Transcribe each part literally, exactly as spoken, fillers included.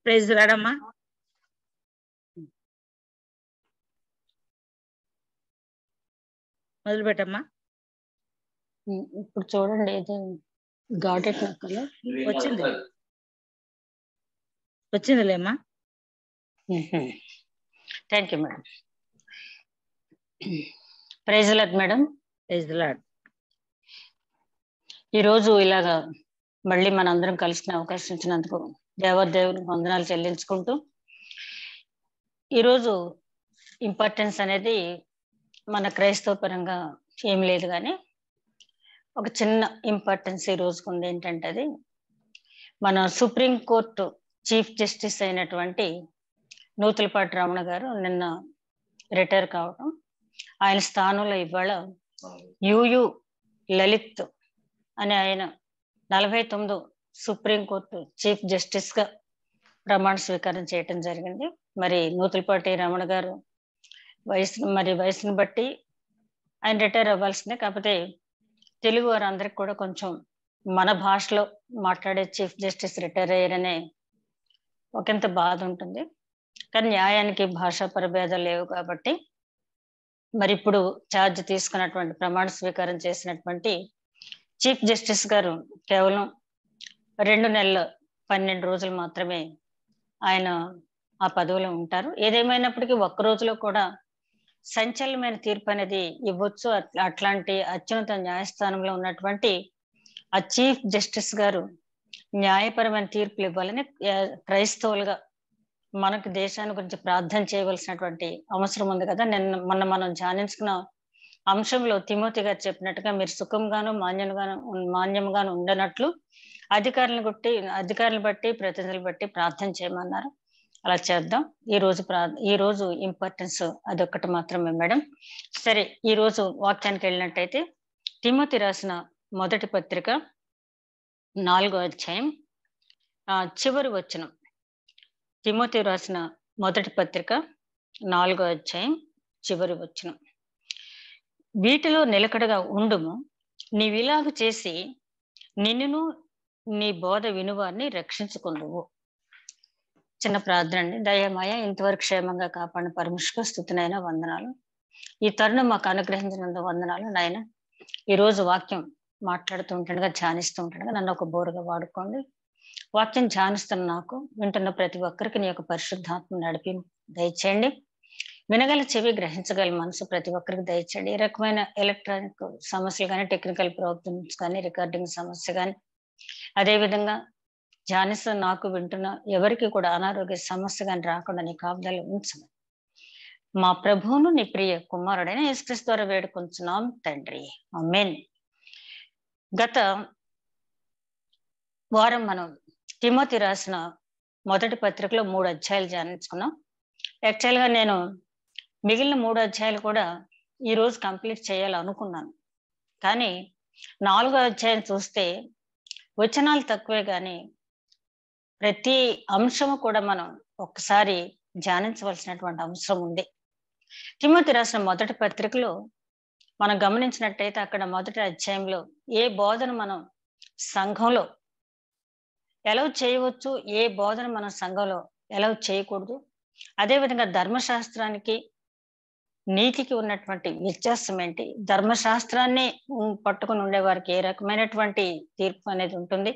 Praise రాడమ్మా. మొదలు పెట్టమ్మా. ఇప్పుడు చూడండి, ఇది గాడెట్ నక్కలు వచ్చింది వచ్చిందిలేమ్మా. Thank you madam. Praise lord madam. Praise lord. ఈరోజు ఇలాగా మళ్ళీ మనందరం కలిసిన అవకాశం ఇచ్చినందుకు దేవదేవుని వందనాలు చెల్లించుకుంటూ, ఈరోజు ఇంపార్టెన్స్ అనేది మన క్రైస్తవ పరంగా ఏం లేదు, కానీ ఒక చిన్న ఇంపార్టెన్స్ ఈ రోజుకు ఉంది. ఏంటంటే అది మన సుప్రీంకోర్టు చీఫ్ జస్టిస్ అయినటువంటి నూతలపాటి రమణ గారు నిన్న రిటైర్ కావడం, ఆయన స్థానంలో ఇవాళ యుయు లలిత్ అని ఆయన నలభై తొమ్మిదో సుప్రీంకోర్టు చీఫ్ జస్టిస్ గా ప్రమాణ స్వీకారం చేయటం జరిగింది. మరి నూతలపాటి రమణ గారు వయసు మరి వయసును బట్టి ఆయన రిటైర్ అవ్వాల్సిందే. కాకపోతే తెలుగు వారందరికి కూడా కొంచెం మన భాషలో మాట్లాడే చీఫ్ జస్టిస్ రిటైర్ అయ్యారనే ఒకంత బాధ ఉంటుంది. కానీ న్యాయానికి భాషా ప్రభేదాలు లేవు కాబట్టి మరి ఇప్పుడు ఛార్జ్ తీసుకున్నటువంటి ప్రమాణ స్వీకారం చేసినటువంటి చీఫ్ జస్టిస్ గారు కేవలం రెండు నెలల పన్నెండు రోజులు మాత్రమే ఆయన ఆ పదవిలో ఉంటారు. ఏదేమైనప్పటికీ ఒక్క రోజులో కూడా సంచలనమైన తీర్పు అనేది ఇవ్వచ్చు. అట్లా అట్లాంటి అత్యున్నత న్యాయస్థానంలో ఉన్నటువంటి ఆ చీఫ్ జస్టిస్ గారు న్యాయపరమైన తీర్పులు ఇవ్వాలని క్రైస్తవులుగా మనకు దేశాన్ని గురించి ప్రార్థన చేయవలసినటువంటి అవసరం ఉంది కదా. నిన్న మొన్న మనం ధ్యానించుకున్న అంశంలో తిమోతి గారు చెప్పినట్టుగా మీరు సుఖంగాను మాన్యంగాను మాన్యంగాను ఉండనట్లు అధికారులను బట్టి అధికారులను బట్టి ప్రతినిధులు బట్టి ప్రార్థన చేయమన్నారు. అలా చేద్దాం. ఈ రోజు ప్రా ఈ రోజు ఇంపార్టెన్స్ అదొక్కటి మాత్రమే మేడం. సరే, ఈ రోజు వాక్యానికి వెళ్ళినట్టయితే తిమోతి రాసిన మొదటి పత్రిక నాలుగో అధ్యాయం ఆ చివరి వచనం. తిమోతి రాసిన మొదటి పత్రిక నాలుగో అధ్యాయం చివరి వచనం. వీటిలో నిలకడగా ఉండుము, నీవిలాగ చేసి నిన్నును నీ బోధ వినువారిని రక్షించుకుందువు. చిన్న ప్రార్థన అండి. దయమాయ ఇంతవరకు క్షేమంగా కాపాడిన పరమేశ్వర స్తుతినైనా వందనాలు. ఈ తరుణం మాకు అనుగ్రహించినంత వందనాలు నాయన. ఈరోజు వాక్యం మాట్లాడుతూ ఉంటుండగా ధ్యానిస్తూ ఉంటుండగా నన్ను ఒక బోరుగా వాడుకోండి. వాక్యం ధ్యానిస్తున్న నాకు, వింటున్న ప్రతి ఒక్కరికి నీ యొక్క పరిశుద్ధాత్మ నడిపి దయచేయండి. వినగల చెవి, గ్రహించగల మనసు ప్రతి ఒక్కరికి దయచేయండి. ఏ రకమైన ఎలక్ట్రానిక్ సమస్యలు కానీ, టెక్నికల్ ప్రాబ్లమ్స్ కానీ, రికార్డింగ్ సమస్య కానీ, అదేవిధంగా ధ్యానిస్తున్న నాకు, వింటున్న ఎవరికి కూడా అనారోగ్య సమస్య కానీ రాకుండా నీ కాపుదలు ఉంచమని మా ప్రభువును నీ ప్రియ కుమారుడైన యేసుక్రీస్తు ద్వారా వేడుకొంచున్నాం తండ్రి, ఆమేన్. గత వారం మనం తిమోతి రాసిన మొదటి పత్రికలో మూడు అధ్యాయాలు ధ్యానించుకున్నాం. యాక్చువల్గా నేను మిగిలిన మూడు అధ్యాయాలు కూడా ఈరోజు కంప్లీట్ చేయాలనుకున్నాను, కానీ నాలుగో అధ్యాయం చూస్తే వచనాలు తక్కువే, కానీ ప్రతి అంశము కూడా మనం ఒక్కసారి ధ్యానించవలసినటువంటి అవసరం ఉంది. తిమోతి రాసిన మొదటి పత్రికలో మనం గమనించినట్టయితే అక్కడ మొదటి అధ్యాయంలో ఏ బోధన మనం సంఘంలో ఎలా చేయవచ్చు, ఏ బోధన మనం సంఘంలో ఎలా చేయకూడదు, అదేవిధంగా ధర్మశాస్త్రానికి నీతికి ఉన్నటువంటి వ్యత్యాసం ఏంటి, ధర్మశాస్త్రాన్ని పట్టుకుని ఉండే వారికి ఏ రకమైనటువంటి తీర్పు అనేది ఉంటుంది.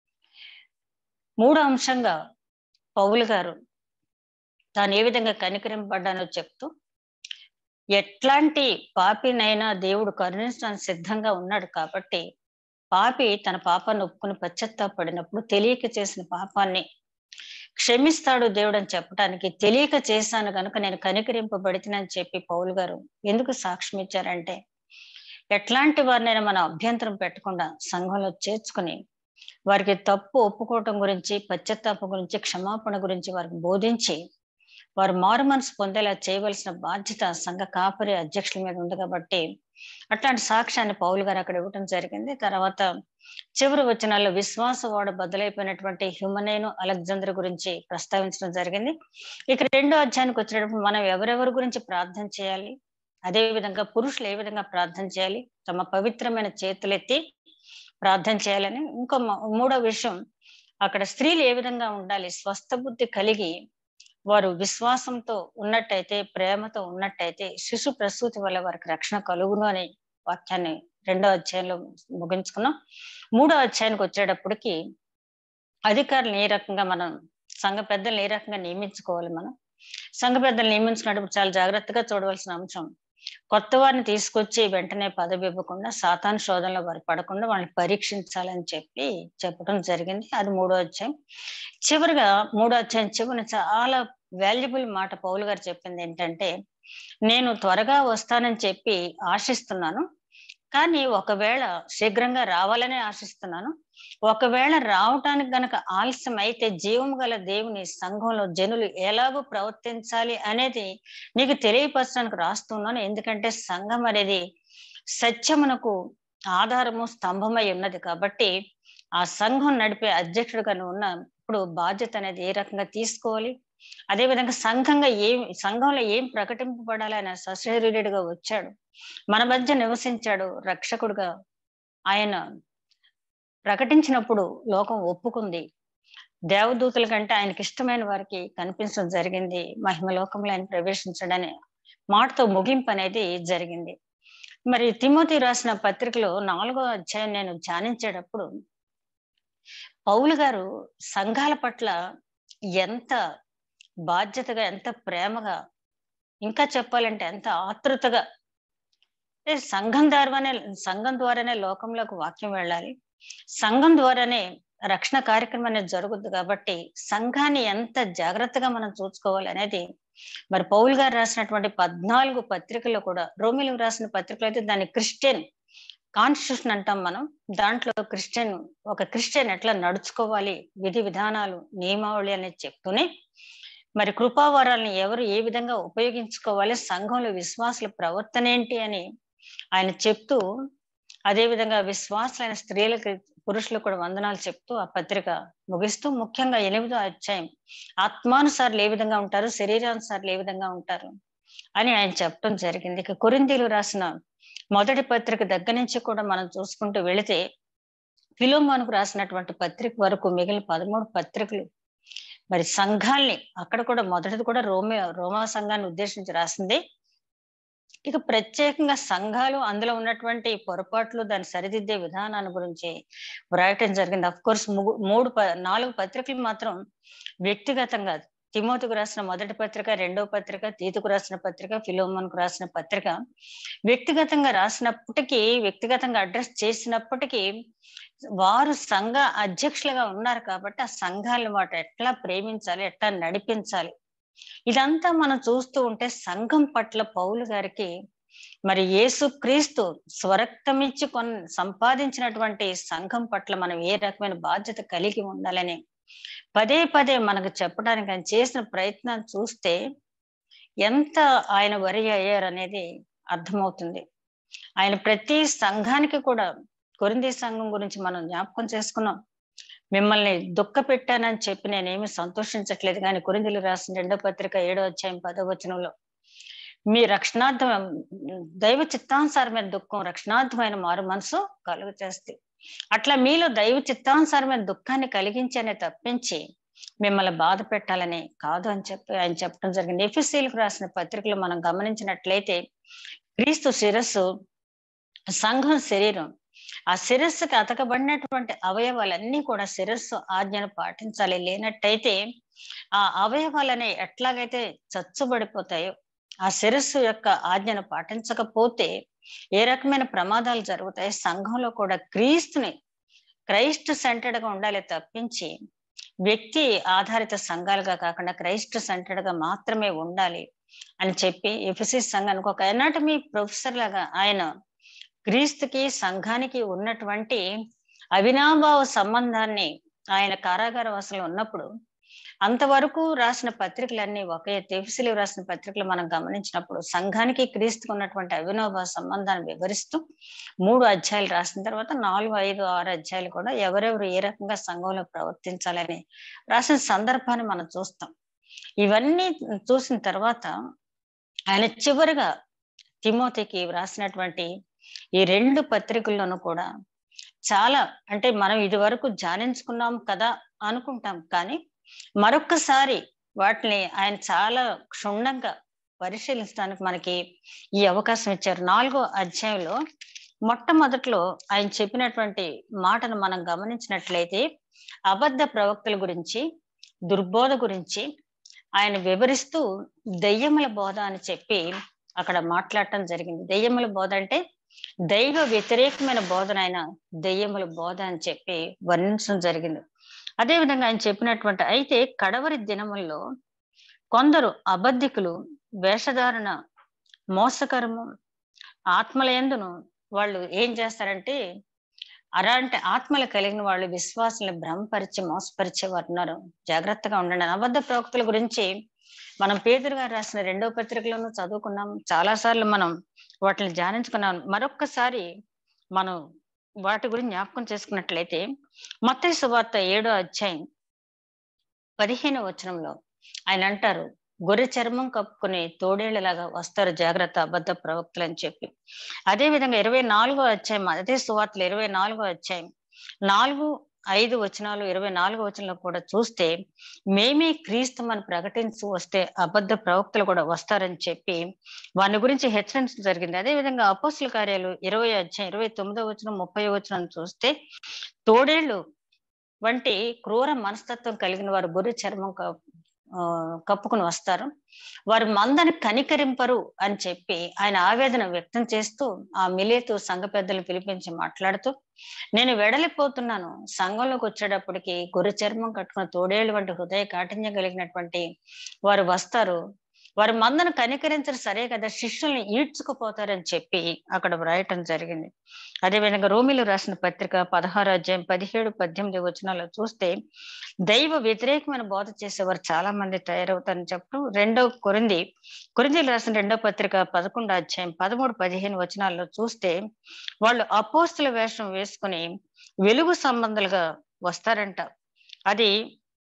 మూడో అంశంగా పౌలు గారు తాను ఏ విధంగా కనికరింపబడ్డానో చెప్తూ, ఎట్లాంటి పాపినైనా దేవుడు కరుణించడానికి సిద్ధంగా ఉన్నాడు కాబట్టి పాపి తన పాపాన్ని ఒప్పుకుని పశ్చాత్తాపడినప్పుడు తెలియక చేసిన పాపాన్ని క్షమిస్తాడు దేవుడు అని చెప్పడానికి, తెలియక చేశాను కనుక నేను కనికరింపబడితేనని చెప్పి పౌలు గారు ఎందుకు సాక్ష్యం ఇచ్చారంటే, ఎట్లాంటి వారినైనా మన అభ్యంతరం పెట్టకుండా సంఘంలో చేర్చుకుని వారికి తప్పు ఒప్పుకోవటం గురించి, పశ్చాత్తాపం గురించి, క్షమాపణ గురించి వారికి బోధించి వారు మారు మనసు పొందేలా చేయవలసిన బాధ్యత సంఘ కాపరి అధ్యక్షుల మీద ఉంది. కాబట్టి అట్లాంటి సాక్ష్యాన్ని పౌలు గారు అక్కడ ఇవ్వటం జరిగింది. తర్వాత చివరి వచనాల్లో విశ్వాసవాడు బదులైపోయినటువంటి హ్యూమనేను అలెగ్జాండర్ గురించి ప్రస్తావించడం జరిగింది. ఇక రెండో అధ్యాయానికి వచ్చినప్పుడు మనం ఎవరెవరి గురించి ప్రార్థన చేయాలి, అదే విధంగా పురుషులు ఏ విధంగా ప్రార్థన చేయాలి, తమ పవిత్రమైన చేతులెత్తి ప్రార్థన చేయాలని. ఇంకో మూడో విషయం, అక్కడ స్త్రీలు ఏ విధంగా ఉండాలి, స్వస్థ బుద్ధి కలిగి వారు విశ్వాసంతో ఉన్నట్టయితే, ప్రేమతో ఉన్నట్టయితే శిశు ప్రసూతి వల్ల వారికి రక్షణ కలుగును అనే వాక్యాన్ని రెండో అధ్యాయంలో ముగించుకున్నాం. మూడో అధ్యాయానికి వచ్చేటప్పటికి అధికారులను ఏ రకంగా మనం, సంఘ పెద్దలను ఏ రకంగా నియమించుకోవాలి, మనం సంఘ పెద్దలు నియమించుకున్నప్పుడు చాలా జాగ్రత్తగా చూడవలసిన అంశం, కొత్త వారిని తీసుకొచ్చి వెంటనే పదవి ఇవ్వకుండా, సాతాను శోధనలో వారు పడకుండా వాళ్ళని పరీక్షించాలని చెప్పి చెప్పడం జరిగింది. అది మూడో అధ్యాయం. చివరిగా మూడో అధ్యాయం చివరిన చాలా వాల్యుబుల్ మాట పౌలు గారు చెప్పింది ఏంటంటే, నేను త్వరగా వస్తానని చెప్పి ఆశిస్తున్నాను, కానీ ఒకవేళ శీఘ్రంగా రావాలనే ఆశిస్తున్నాను, ఒకవేళ రావటానికి గనక ఆలస్యం అయితే జీవం గల దేవుని సంఘంలో జనులు ఎలాగో ప్రవర్తించాలి అనేది నీకు తెలియపరచడానికి రాస్తున్నాను. ఎందుకంటే సంఘం అనేది సత్యమునకు ఆధారము, స్తంభమై ఉన్నది కాబట్టి ఆ సంఘం నడిపే అధ్యక్షుడుగా నువ్వు ఉన్న ఇప్పుడు బాధ్యత అనేది ఏ రకంగా తీసుకోవాలి, అదేవిధంగా సంఘంగా ఏం సంఘంలో ఏం ప్రకటింపబడాలి, ఆయన సశరీరుడిగా వచ్చాడు, మన మధ్య నివసించాడు, రక్షకుడుగా ఆయన ప్రకటించినప్పుడు లోకం ఒప్పుకుంది, దేవదూతల కంటే ఆయనకి ఇష్టమైన వారికి కనిపించడం జరిగింది, మహిమ లోకంలో ఆయన ప్రవేశించడని మాటతో ముగింపు అనేది జరిగింది. మరి తిమోతి రాసిన పత్రికలో నాలుగో అధ్యాయం నేను ధ్యానించేటప్పుడు పౌలు గారు సంఘాల పట్ల ఎంత బాధ్యతగా, ఎంత ప్రేమగా, ఇంకా చెప్పాలంటే ఎంత ఆతృతగా, సంఘం ద్వారానే సంఘం ద్వారానే లోకంలోకి వాక్యం వెళ్ళాలి, సంఘం ద్వారానే రక్షణ కార్యక్రమం అనేది జరుగుద్ది కాబట్టి సంఘాన్ని ఎంత జాగ్రత్తగా మనం చూసుకోవాలి అనేది మరి పౌలు గారు రాసినటువంటి పద్నాలుగు పత్రికల్లో కూడా, రోమిలకు రాసిన పత్రికలు అయితే దాన్ని క్రిస్టియన్ కాన్స్టిట్యూషన్ అంటాం మనం, దాంట్లో క్రిస్టియన్ ఒక క్రిస్టియన్ ఎట్లా నడుచుకోవాలి, విధి విధానాలు, నియమావళి అనేది చెప్తూనే మరి కృపావరాలను ఎవరు ఏ విధంగా ఉపయోగించుకోవాలి, సంఘంలో విశ్వాసుల ప్రవర్తన ఏంటి అని ఆయన చెప్తూ, అదే విధంగా విశ్వాసులైన స్త్రీలకు పురుషులకు కూడా వందనాలు చెప్తూ ఆ పత్రిక ముగిస్తూ, ముఖ్యంగా ఎనిమిదో అధ్యాయం ఆత్మానుసారులు ఏ విధంగా ఉంటారు, శరీరానుసారులు ఏ విధంగా ఉంటారు అని ఆయన చెప్పడం జరిగింది. ఇక కొరింథీయులకు రాసిన మొదటి పత్రిక దగ్గర నుంచి కూడా మనం చూసుకుంటూ వెళితే ఫిలోమోనుకు రాసినటువంటి పత్రిక వరకు మిగిలిన పదమూడు పత్రికలు మరి సంఘాల్ని, అక్కడ కూడా మొదటిది కూడా రోమే రోమా సంఘాన్ని ఉద్దేశించి రాసింది. ఇక ప్రత్యేకంగా సంఘాలు, అందులో ఉన్నటువంటి పొరపాట్లు, దాన్ని సరిదిద్దే విధానాన్ని గురించి వ్రాయటం జరిగింది. అఫ్ కోర్స్ మూడు నాలుగు పత్రికలు మాత్రం వ్యక్తిగతంగా, తిమోతికు రాసిన మొదటి పత్రిక, రెండవ పత్రిక, తీతుకు రాసిన పత్రిక, ఫిలోమోనుకు రాసిన పత్రిక వ్యక్తిగతంగా రాసినప్పటికీ, వ్యక్తిగతంగా అడ్రస్ చేసినప్పటికీ వారు సంఘ అధ్యక్షులుగా ఉన్నారు కాబట్టి ఆ సంఘాలను వాటి ఎట్లా ప్రేమించాలి, ఎట్లా నడిపించాలి, ఇదంతా మనం చూస్తూ ఉంటే సంఘం పట్ల పౌలు గారికి మరి యేసు క్రీస్తు స్వరక్తమిచ్చి కొన్ సంపాదించినటువంటి సంఘం పట్ల మనం ఏ రకమైన బాధ్యత కలిగి ఉండాలని పదే పదే మనకు చెప్పడానికి ఆయన చేసిన ప్రయత్నాన్ని చూస్తే ఎంత ఆయన వరి అయ్యారనేది అర్థమవుతుంది. ఆయన ప్రతి సంఘానికి కూడా, కొరింథీ సంఘం గురించి మనం జ్ఞాపకం చేసుకున్నాం, మిమ్మల్ని దుఃఖ పెట్టానని చెప్పి నేనేమి సంతోషించట్లేదు, కానీ కొరింథీయులకు రాసిన రెండో పత్రిక ఏడో అధ్యాయం పదో వచనంలో మీ రక్షణార్థం దైవ చిత్తానుసారమైన దుఃఖం రక్షణార్థమైన మారు మనసు కలుగు చేస్తే, అట్లా మీలో దైవ చిత్తానుసారమైన దుఃఖాన్ని కలిగించనే తప్పించి మిమ్మల్ని బాధ పెట్టాలని కాదు అని చెప్పి ఆయన చెప్పడం జరిగింది. ఎఫెసీయులకు రాసిన పత్రికలు మనం గమనించినట్లయితే క్రీస్తు శిరస్సు, సంఘం శరీరం, ఆ శిరస్సుకి అతకబడినటువంటి అవయవాలన్నీ కూడా శిరస్సు ఆజ్ఞను పాటించాలి, లేనట్టయితే ఆ అవయవాలని ఎట్లాగైతే చచ్చుబడిపోతాయో, ఆ శిరస్సు యొక్క ఆజ్ఞను పాటించకపోతే ఏ రకమైన ప్రమాదాలు జరుగుతాయి. సంఘంలో కూడా క్రీస్తుని, క్రైస్ట్ సెంటర్డ్ గా ఉండాలి తప్పించి వ్యక్తి ఆధారిత సంఘాలుగా కాకుండా క్రైస్ట్ సెంటర్డ్ గా మాత్రమే ఉండాలి అని చెప్పి ఎఫెసీ సంఘానికి ఒక ఎనాటమీ ప్రొఫెసర్ లాగా ఆయన క్రీస్తుకి సంఘానికి ఉన్నటువంటి అవినాభావ సంబంధాన్ని ఆయన కారాగార వాసంలో ఉన్నప్పుడు అంతవరకు రాసిన పత్రికలన్నీ ఒకే, ఎఫెసీయులకు రాసిన పత్రికలు మనం గమనించినప్పుడు సంఘానికి క్రీస్తుకు ఉన్నటువంటి అవినాభావ సంబంధాన్ని వివరిస్తూ మూడు అధ్యాయాలు రాసిన తర్వాత నాలుగు ఐదు ఆరు అధ్యాయాలు కూడా ఎవరెవరు ఏ రకంగా సంఘంలో ప్రవర్తించాలని రాసిన సందర్భాన్ని మనం చూస్తాం. ఇవన్నీ చూసిన తర్వాత ఆయన చివరిగా తిమోతికి రాసినటువంటి ఈ రెండు పత్రికల్లోనూ కూడా చాలా అంటే మనం ఇది వరకు ధ్యానించుకున్నాం కదా అనుకుంటాం, కానీ మరొక్కసారి వాటిని ఆయన చాలా క్షుణ్ణంగా పరిశీలించడానికి మనకి ఈ అవకాశం ఇచ్చారు. నాలుగో అధ్యాయంలో మొట్టమొదట్లో ఆయన చెప్పినటువంటి మాటను మనం గమనించినట్లయితే అబద్ధ ప్రవక్తల గురించి, దుర్బోధ గురించి ఆయన వివరిస్తూ దెయ్యముల బోధ అని చెప్పి అక్కడ మాట్లాడటం జరిగింది. దెయ్యముల బోధ అంటే దైవ వ్యతిరేకమైన బోధన ఆయన దెయ్యముల బోధ అని చెప్పి వర్ణించడం జరిగింది. అదేవిధంగా ఆయన చెప్పినటువంటి అయితే కడవరి దినముల్లో కొందరు అబద్ధికులు వేషధారణ మోసకరము ఆత్మల యందును వాళ్ళు ఏం చేస్తారంటే అలాంటి ఆత్మలు కలిగిన వాళ్ళు విశ్వాసాలను భ్రమపరిచి మోసపరిచే వారు ఉన్నారు. జాగ్రత్తగా ఉండండి. అబద్ధ ప్రవక్తల గురించి మనం పేతురు గారు రాసిన రెండో పత్రికలోనూ చదువుకున్నాం, చాలా సార్లు మనం వాటిని ధ్యానించుకున్నాం. మరొక్కసారి మనం వాటి గురించి జ్ఞాపకం చేసుకున్నట్లయితే మత్తయి సువార్త ఏడో అధ్యాయం పదిహేను వచనంలో ఆయన అంటారు, గొర్రె చర్మం కప్పుకుని తోడేళ్లలాగా వస్తారు జాగ్రత్త అబద్ధ ప్రవక్తలు అని చెప్పి. అదే విధంగా ఇరవై నాలుగో అధ్యాయం అదే సువార్తలు ఇరవై నాలుగో అధ్యాయం నాలుగు ఐదు వచనాలు ఇరవై నాలుగో వచనంలో కూడా చూస్తే మేమే క్రీస్తుమని ప్రకటించు వస్తే అబద్ధ ప్రవక్తలు కూడా వస్తారని చెప్పి వాని గురించి హెచ్చరించడం జరిగింది. అదే విధంగా అపోస్తుల కార్యాలు ఇరవై అధ్యాయం ఇరవై తొమ్మిదో వచనం ముప్పై వచనం చూస్తే తోడేళ్లు వంటి క్రూర మనస్తత్వం కలిగిన వారు గొర్రె చర్మం ఆ కప్పుకుని వస్తారు, వారు మందని కనికరింపరు అని చెప్పి ఆయన ఆవేదన వ్యక్తం చేస్తూ ఆ మిలేతు సంఘ పెద్దలు పిలిపించి మాట్లాడుతూ నేను వెడలిపోతున్నాను, సంఘంలోకి వచ్చేటప్పటికి గొర్రె చర్మం కట్టుకున్న తోడేళ్ళు వంటి హృదయ కాఠిన్యం కలిగినటువంటి వారు వస్తారు, వారి మందను కనికరించరు సరే కదా, శిష్యుల్ని ఈడ్చుకుపోతారని చెప్పి అక్కడ వ్రాయటం జరిగింది. అదేవిధంగా రోమిలు రాసిన పత్రిక పదహారు అధ్యాయం పదిహేడు పద్దెనిమిది వచనాల్లో చూస్తే దైవ వ్యతిరేకమైన బోధ చేసేవారు చాలా మంది తయారవుతారని చెప్పడం. రెండో కొరింది కొరింథీయులు రాసిన రెండో పత్రిక పదకొండో అధ్యాయం పదమూడు పదిహేను వచనాల్లో చూస్తే వాళ్ళు అపోస్తుల వేషం వేసుకుని వెలుగు సంబంధాలుగా వస్తారంట. అది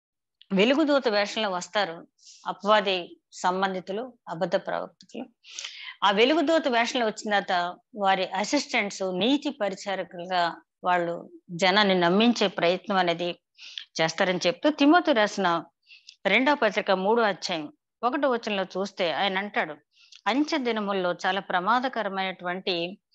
వెలుగుదూత వేషంలో వస్తారు అపవాది సంబంధితులు అబద్ధ ప్రవక్తలు. ఆ వెలుగుదూత వేషంలో వచ్చిన తర్వాత వారి అసిస్టెంట్స్ నీతి పరిచారకులుగా వాళ్ళు జనాన్ని నమ్మించే ప్రయత్నం అనేది చేస్తారని చెప్తూ తిమోతి రాసిన రెండవ పత్రిక మూడో అధ్యాయం ఒకటో వచనంలో చూస్తే ఆయన అంటాడు, అంచె దినముల్లో చాలా ప్రమాదకరమైనటువంటి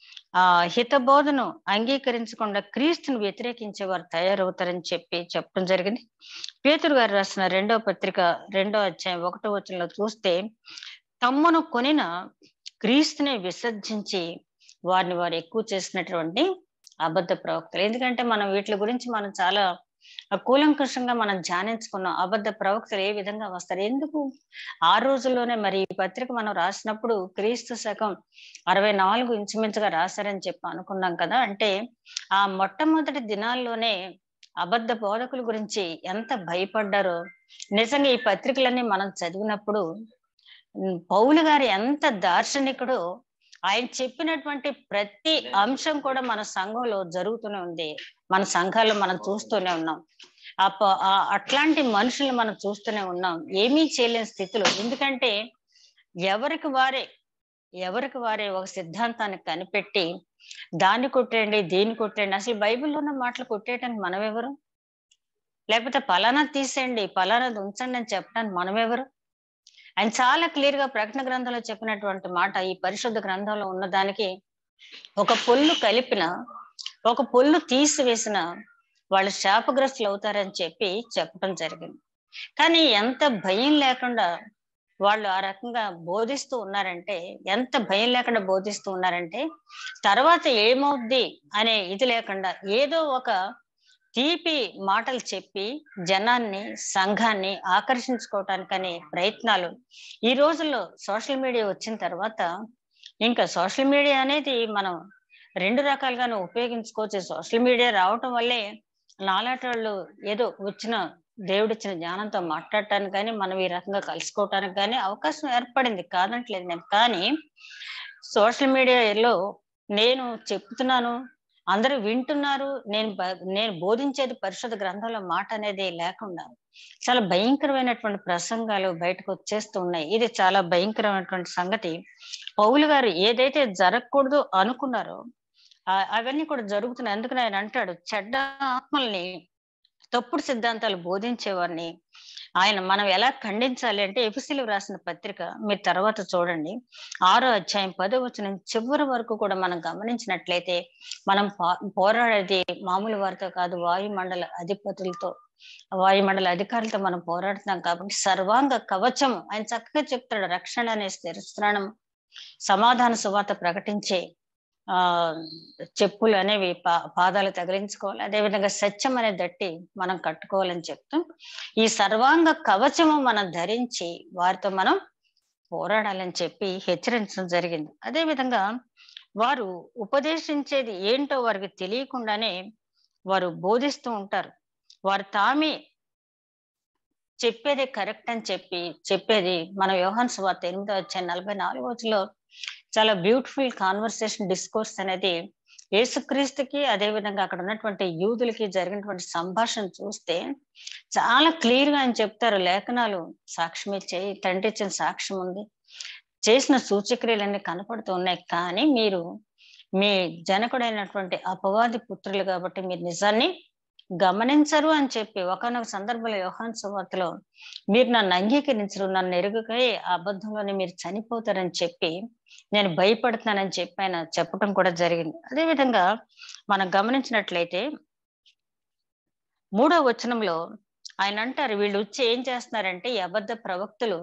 ఆ హితబోధను అంగీకరించకుండా క్రీస్తుని వ్యతిరేకించే వారు తయారవుతారని చెప్పి చెప్పడం జరిగింది. పేతురు గారు రాసిన రెండవ పత్రిక రెండో అధ్యాయం ఒకటో వచనంలో చూస్తే తమ్మును కొనిన క్రీస్తుని విసర్జించి వారిని వారు ఎక్కువ చేసినటువంటి అబద్ధ ప్రవక్తలు. ఎందుకంటే మనం వీటి గురించి మనం చాలా కూలంకషంగా మనం ధ్యానించుకున్నాం. అబద్ధ ప్రవక్తలు ఏ విధంగా వస్తారు, ఎందుకు ఆ రోజుల్లోనే మరి ఈ పత్రిక మనం రాసినప్పుడు క్రీస్తు శకం అరవై నాలుగు ఇంచుమించుగా రాశారని చెప్పి అనుకున్నాం కదా. అంటే ఆ మొట్టమొదటి దినాల్లోనే అబద్ధ బోధకుల గురించి ఎంత భయపడ్డారో నిజంగా ఈ పత్రికలన్నీ మనం చదివినప్పుడు పౌలు గారు ఎంత దార్శనికుడో ఆయన చెప్పినటువంటి ప్రతి అంశం కూడా మన సంఘంలో జరుగుతూనే ఉంది, మన సంఘాల్లో మనం చూస్తూనే ఉన్నాం. ఆ అట్లాంటి మనుషులు మనం చూస్తూనే ఉన్నాం ఏమీ చేయలేని స్థితిలో. ఎందుకంటే ఎవరికి వారే ఎవరికి వారే ఒక సిద్ధాంతాన్ని కనిపెట్టి దాన్ని కొట్టేయండి దీన్ని కొట్టేయండి. అసలు బైబిల్లో ఉన్న మాటలు కొట్టేయటానికి మనం ఎవరు, లేకపోతే పలానా తీసేయండి పలానాది ఉంచండి అని చెప్పడానికి మనం ఎవరు? ఆయన చాలా క్లియర్ గా ప్రకటన గ్రంథంలో చెప్పినటువంటి మాట ఈ పరిశుద్ధ గ్రంథంలో ఉన్నదానికి ఒక పొల్లు కలిపిన ఒక పొల్లు తీసివేసిన వాళ్ళు శాపగ్రస్తులు అవుతారని చెప్పి చెప్పడం జరిగింది. కానీ ఎంత భయం లేకుండా వాళ్ళు ఆ రకంగా బోధిస్తూ ఉన్నారంటే ఎంత భయం లేకుండా బోధిస్తూ ఉన్నారంటే తర్వాత ఏమవుద్ది అనే ఇది లేకుండా ఏదో ఒక తీపి మాటలు చెప్పి జనాన్ని సంఘాన్ని ఆకర్షించుకోవటానికనే ప్రయత్నాలు. ఈ రోజుల్లో సోషల్ మీడియా వచ్చిన తర్వాత ఇంకా సోషల్ మీడియా అనేది మనం రెండు రకాలుగాను ఉపయోగించుకోవచ్చు. సోషల్ మీడియా రావటం వల్లే నాలాంటి వాళ్ళు ఏదో వచ్చిన దేవుడిచ్చిన జ్ఞానంతో మాట్లాడటానికి కానీ మనం ఈ రకంగా కలుసుకోవటానికి కానీ అవకాశం ఏర్పడింది, కాదంటలేదు నేను. కానీ సోషల్ మీడియాలో నేను చెప్తున్నాను, అందరూ వింటున్నారు, నేను నేను బోధించేది పరిశుద్ధ గ్రంథంలో మాట అనేది లేకుండా చాలా భయంకరమైనటువంటి ప్రసంగాలు బయటకు వచ్చేస్తూ ఉన్నాయి. ఇది చాలా భయంకరమైనటువంటి సంగతి. పౌలు గారు ఏదైతే జరగకూడదు అనుకున్నారో అవన్నీ కూడా జరుగుతున్నాయి. అందుకని ఆయన అంటాడు, చెడ్డ ఆత్మల్ని, తప్పుడు సిద్ధాంతాలు బోధించేవారిని ఆయన మనం ఎలా ఖండించాలి అంటే, ఎఫెసీయులకు రాసిన పత్రిక మీరు తర్వాత చూడండి, ఆరో అధ్యాయం పదో వచనం చివరి వరకు కూడా మనం గమనించినట్లయితే, మనం పోరాడేది మామూలు వారితో కాదు, వాయుమండల అధిపతులతో, వాయుమండల అధికారులతో మనం పోరాడుతున్నాం. కాబట్టి సర్వాంగ కవచం ఆయన చక్కగా చెప్తాడు. రక్షణ అనే స్థిరస్థానం, సమాధాన సువార్త ప్రకటించే ఆ చెప్పులు అనేవి పా పాదాలు తగిలించుకోవాలి. అదేవిధంగా సత్యం అనే దట్టి మనం కట్టుకోవాలని చెప్తూ, ఈ సర్వాంగ కవచము మనం ధరించి వారితో మనం పోరాడాలని చెప్పి హెచ్చరించడం జరిగింది. అదేవిధంగా వారు ఉపదేశించేది ఏంటో వారికి తెలియకుండానే వారు బోధిస్తూ ఉంటారు. వారు తామే చెప్పేది కరెక్ట్ అని చెప్పి చెప్పేది మన యోహాను సువార్త ఎనిమిదో అధ్యాయం నలభై నాలుగో వచనంలో చాలా బ్యూటిఫుల్ కాన్వర్సేషన్ డిస్కోర్స్ అనేది యేసుక్రీస్తుకి, అదేవిధంగా అక్కడ ఉన్నటువంటి యూదులకి జరిగినటువంటి సంభాషణ చూస్తే చాలా క్లియర్ గా ఆయన చెప్తారు. లేఖనాలు సాక్ష్యం ఇచ్చాయి, తండ్రి ఇచ్చిన సాక్ష్యం ఉంది, చేసిన సూచక్రియలన్నీ కనపడుతూ ఉన్నాయి. కానీ మీరు మీ జనకుడైనటువంటి అపవాది పుత్రులు కాబట్టి మీరు నిజాన్ని గమనించరు అని చెప్పి ఒకనొక సందర్భంలో యోహాను సువార్తలో, మీరు నన్ను అంగీకరించరు, నన్ను ఎరుగకై అబద్ధంలోనే మీరు చనిపోతారని చెప్పి నేను భయపడుతున్నానని చెప్పి ఆయన చెప్పడం కూడా జరిగింది. అదేవిధంగా మనం గమనించినట్లయితే మూడో వచనంలో ఆయన అంటారు, వీళ్ళు వచ్చి ఏం చేస్తున్నారంటే, ఈ అబద్ధ ప్రవక్తలు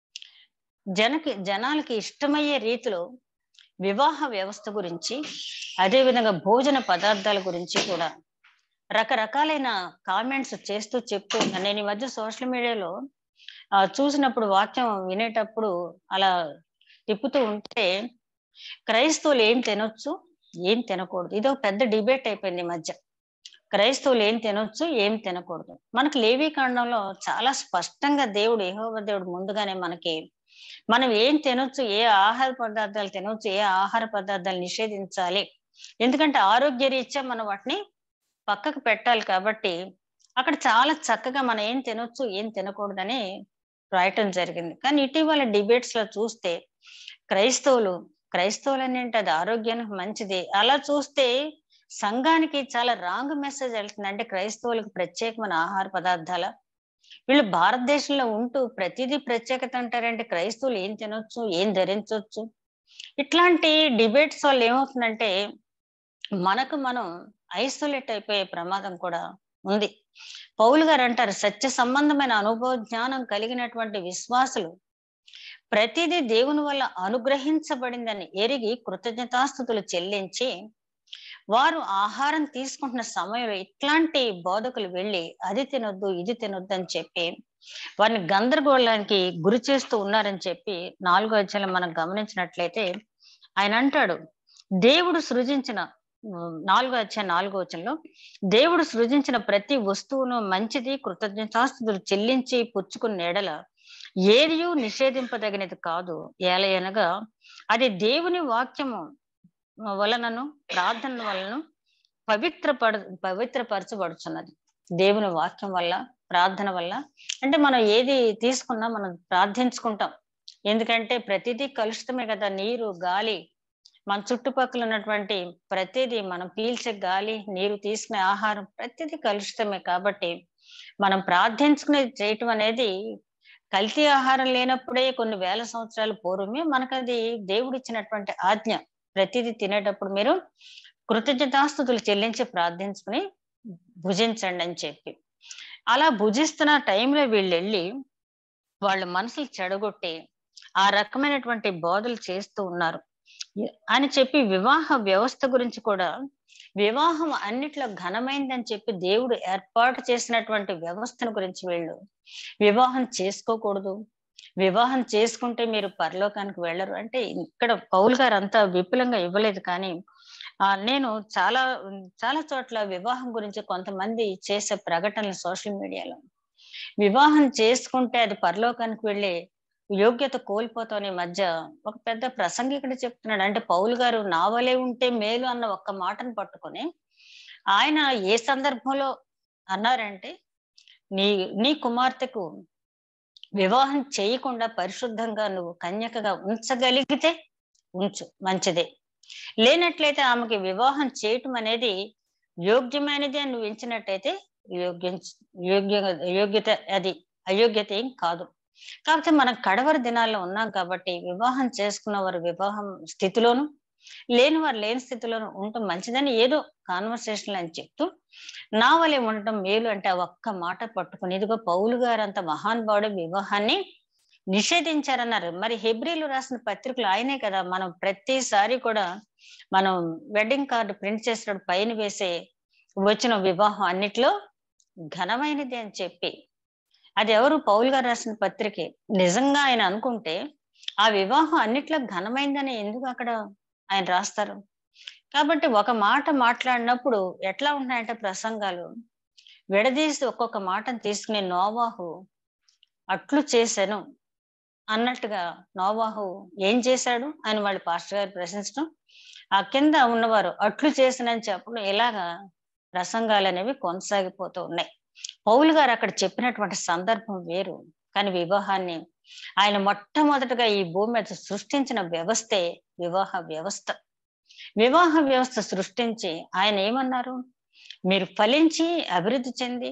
జనకి జనాలకి ఇష్టమయ్యే రీతిలో వివాహ వ్యవస్థ గురించి, అదేవిధంగా భోజన పదార్థాల గురించి కూడా రకరకాలైన కామెంట్స్ చేస్తూ చెప్తూ ఉన్నాను. నేను ఈ మధ్య సోషల్ మీడియాలో ఆ చూసినప్పుడు, వాక్యం వినేటప్పుడు అలా తిప్పుతూ ఉంటే, క్రైస్తవులు ఏం తినొచ్చు, ఏం తినకూడదు, ఇదో పెద్ద డిబేట్ అయిపోయింది ఈ మధ్య. క్రైస్తవులు ఏం తినొచ్చు, ఏం తినకూడదు. మనకు లేవీ కాండంలో చాలా స్పష్టంగా దేవుడు, యెహోవా దేవుడు ముందుగానే మనకి మనం ఏం తినొచ్చు, ఏ ఆహార పదార్థాలు తినొచ్చు, ఏ ఆహార పదార్థాలు నిషేధించాలి, ఎందుకంటే ఆరోగ్య రీత్యా మనం వాటిని పక్కకు పెట్టాలి. కాబట్టి అక్కడ చాలా చక్కగా మనం ఏం తినొచ్చు, ఏం తినకూడదని రాయటం జరిగింది. కానీ ఇటీవల డిబేట్స్ లో చూస్తే క్రైస్తవులు క్రైస్తవులు అని అంటే అది ఆరోగ్యానికి మంచిది, అలా చూస్తే సంఘానికి చాలా రాంగ్ మెసేజ్ వెళ్తుంది. అంటే క్రైస్తవులకు ప్రత్యేకమైన ఆహార పదార్థాల, వీళ్ళు భారతదేశంలో ఉంటూ ప్రతిదీ ప్రత్యేకత అంటారంటే క్రైస్తవులు ఏం తినొచ్చు, ఏం ధరించవచ్చు. ఇట్లాంటి డిబేట్స్ వల్ల ఏమవుతుందంటే మనకు మనం ఐసోలేట్ అయిపోయే ప్రమాదం కూడా ఉంది. పౌలు గారు అంటారు, సత్య సంబంధమైన అనుభవ జ్ఞానం కలిగినటువంటి విశ్వాసులు ప్రతిదీ దేవుని వల్ల అనుగ్రహించబడిందని ఎరిగి కృతజ్ఞతాస్తుతులు చెల్లించి వారు ఆహారం తీసుకుంటున్న సమయంలో ఇట్లాంటి బోధకులు వెళ్ళి అది తినొద్దు, ఇది తినొద్దు అని చెప్పి వారిని గందరగోళానికి గురి చేస్తూ ఉన్నారని చెప్పి నాలుగో అధ్యాయంలో మనం గమనించినట్లయితే ఆయన అంటాడు, దేవుడు సృజించిన నాలుగో అధ్యాయం నాలుగో వచనంలో, దేవుడు సృజించిన ప్రతి వస్తువును మంచిది, కృతజ్ఞతాస్తుతులు చెల్లించి పుచ్చుకున్న ఎడల ఏదియూ నిషేధింపదగినది కాదు, ఏలయనగా అది దేవుని వాక్యము వలనను ప్రార్థన వలన పవిత్రపడ పవిత్రపరచబడుచున్నది. దేవుని వాక్యం వల్ల, ప్రార్థన వల్ల, అంటే మనం ఏది తీసుకున్నా మనం ప్రార్థించుకుంటాం. ఎందుకంటే ప్రతిదీ కలుషితమే కదా, నీరు, గాలి, మన చుట్టుపక్కల ఉన్నటువంటి ప్రతిదీ, మనం పీల్చే గాలి, నీరు, తీసుకునే ఆహారం ప్రతిదీ కలుషితమే. కాబట్టి మనం ప్రార్థించుకునేది చేయటం అనేది, కల్తీ ఆహారం లేనప్పుడే కొన్ని వేల సంవత్సరాల పూర్వమే మనకు అది దేవుడు ఇచ్చినటువంటి ఆజ్ఞ. ప్రతిదీ తినేటప్పుడు మీరు కృతజ్ఞతాస్తుతులు చెల్లించి ప్రార్థించుకుని భుజించండి అని చెప్పి, అలా భుజిస్తున్న టైంలో వీళ్ళు వెళ్ళి వాళ్ళ మనసులు చెడగొట్టి ఆ రకమైనటువంటి బోధలు చేస్తూ ఉన్నారు అని చెప్పి, వివాహ వ్యవస్థ గురించి కూడా, వివాహం అన్నిట్లో ఘనమైందని చెప్పి దేవుడు ఏర్పాటు చేసినటువంటి వ్యవస్థను గురించి వీళ్ళు వివాహం చేసుకోకూడదు, వివాహం చేసుకుంటే మీరు పరలోకానికి వెళ్ళరు అంటే, ఇక్కడ పౌలు గారు అంతా విపులంగా ఇవ్వలేదు. కానీ ఆ నేను చాలా చాలా చోట్ల వివాహం గురించి కొంతమంది చేసే ప్రకటనలు సోషల్ మీడియాలో, వివాహం చేసుకుంటే అది పరలోకానికి వెళ్ళే యోగ్యత కోల్పోతాం. ఈ మధ్య ఒక పెద్ద ప్రసంగికుడు చెప్తున్నాడు. అంటే పౌలు గారు నా వలే ఉంటే మేలు అన్న ఒక్క మాటను పట్టుకొని ఆయన ఏ సందర్భంలో అన్నారంటే, నీ నీ కుమార్తెకు వివాహం చేయకుండా పరిశుద్ధంగా నువ్వు కన్యకగా ఉంచగలిగితే ఉంచు, మంచిదే. లేనట్లయితే ఆమెకి వివాహం చేయటం అనేది యోగ్యమైనది అని నువ్వు ఎంచినట్టయితే యోగ్యం యోగ్య యోగ్యత అది అయోగ్యత ఏం కాదు. కాకపోతే మనం కడవరి దినాల్లో ఉన్నాం కాబట్టి వివాహం చేసుకున్న వారు వివాహం స్థితిలోను, లేని వారు లేని స్థితిలోను ఉండటం మంచిదని ఏదో కాన్వర్సేషన్ అని చెప్తూ నా వలె ఉండటం మేలు అంటే ఆ ఒక్క మాట పట్టుకుని, ఇదిగో పౌలు గారు అంత మహానుభావుడు వివాహాన్ని నిషేధించారన్నారు. మరి హెబ్రీలు రాసిన పత్రికలు ఆయనే కదా. మనం ప్రతిసారి కూడా మనం వెడ్డింగ్ కార్డు ప్రింట్ చేసినప్పుడు పైన వేసే వచ్చిన వివాహం అన్నిట్లో ఘనమైనది అని చెప్పి, అది ఎవరు పౌలు గారు రాసిన పత్రికే. నిజంగా ఆయన అనుకుంటే ఆ వివాహం అన్నిట్లో ఘనమైందని ఎందుకు అక్కడ ఆయన రాస్తారు? కాబట్టి ఒక మాట మాట్లాడినప్పుడు ఎట్లా ఉంటాయంటే ప్రసంగాలు విడదీసి ఒక్కొక్క మాటను తీసుకుని నోవాహు అట్లు చేశాను అన్నట్టుగా, నోవాహు ఏం చేశాడు అని వాళ్ళు పాస్టర్ గారు ప్రశ్నించడం, ఆ కింద ఉన్నవారు అట్లు చేసినని చెప్పడం, ఇలాగా ప్రసంగాలు అనేవి కొనసాగిపోతూ ఉన్నాయి. పౌలు గారు అక్కడ చెప్పినటువంటి సందర్భం వేరు. కానీ వివాహాన్ని ఆయన మొట్టమొదటిగా ఈ భూమి మీద సృష్టించిన వ్యవస్థే వివాహ వ్యవస్థ. వివాహ వ్యవస్థ సృష్టించి ఆయన ఏమన్నారు? మీరు ఫలించి అభివృద్ధి చెంది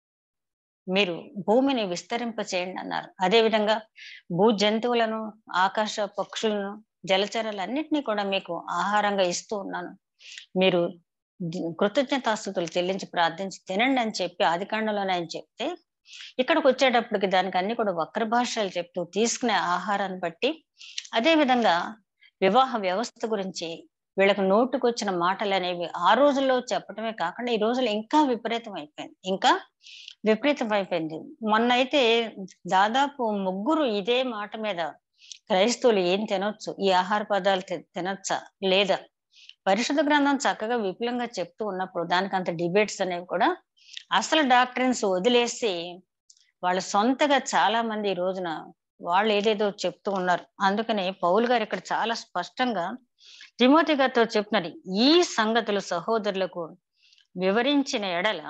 మీరు భూమిని విస్తరింప చేయండి అన్నారు. అదేవిధంగా భూ జంతువులను, ఆకాశ పక్షులను, జలచరాలన్నిటినీ కూడా మీకు ఆహారంగా ఇస్తూ ఉన్నాను, మీరు కృతజ్ఞతాస్తుతులు చెల్లించి ప్రార్థించి తినండి అని చెప్పి ఆదికాండంలోనే ఆయన చెప్తే, ఇక్కడికి వచ్చేటప్పటికి దానికి అన్ని కూడా వక్ర భాషలు చెప్తూ తీసుకునే ఆహారాన్ని బట్టి, అదే విధంగా వివాహ వ్యవస్థ గురించి వీళ్ళకి నోటుకొచ్చిన మాటలు అనేవి ఆ రోజుల్లో చెప్పటమే కాకుండా ఈ రోజులు ఇంకా విపరీతం అయిపోయింది, ఇంకా విపరీతం అయిపోయింది. మొన్న అయితే దాదాపు ముగ్గురు ఇదే మాట మీద క్రైస్తవులు ఏం తినొచ్చు, ఈ ఆహార పదార్థాలు తినొచ్చా లేదా, పరిశుద్ధ గ్రంథం చక్కగా విపులంగా చెప్తూ ఉన్నప్పుడు దానికి అంత డిబేట్స్ అనేవి కూడా అసలు డాక్టరీన్స్ వదిలేసి వాళ్ళ సొంతగా చాలా మంది ఈ రోజున వాళ్ళు ఏదేదో చెప్తూ ఉన్నారు. అందుకనే పౌలు గారు ఇక్కడ చాలా స్పష్టంగా తిమోతి గారితో చెప్తున్నారు, ఈ సంగతులు సహోదరులకు వివరించిన ఎడల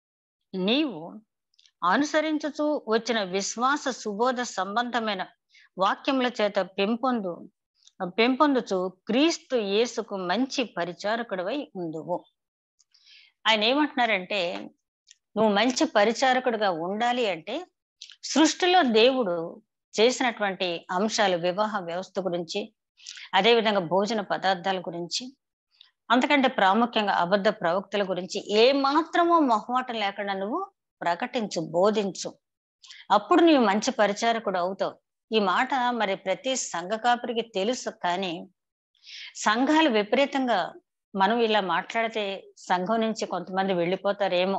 నీవు అనుసరించుచూ వచ్చిన విశ్వాస సుబోధ సంబంధమైన వాక్యముల చేత పెంపొందు పెంపొందుచు క్రీస్తు యేసుకు మంచి పరిచారకుడివై ఉండువు. ఆయన ఏమంటున్నారంటే, నువ్వు మంచి పరిచారకుడిగా ఉండాలి అంటే సృష్టిలో దేవుడు చేసినటువంటి అంశాలు, వివాహ వ్యవస్థ గురించి, అదేవిధంగా భోజన పదార్థాల గురించి, అంతకంటే ప్రాముఖ్యంగా అబద్ధ ప్రవక్తల గురించి ఏ మాత్రమో మొహమాటం లేకుండా నువ్వు ప్రకటించు, బోధించు. అప్పుడు నీవు మంచి పరిచారకుడు అవుతావు. ఈ మాట మరి ప్రతి సంఘ కాపురికి తెలుసు. కానీ సంఘాలు విపరీతంగా మనం ఇలా మాట్లాడితే సంఘం నుంచి కొంతమంది వెళ్ళిపోతారేమో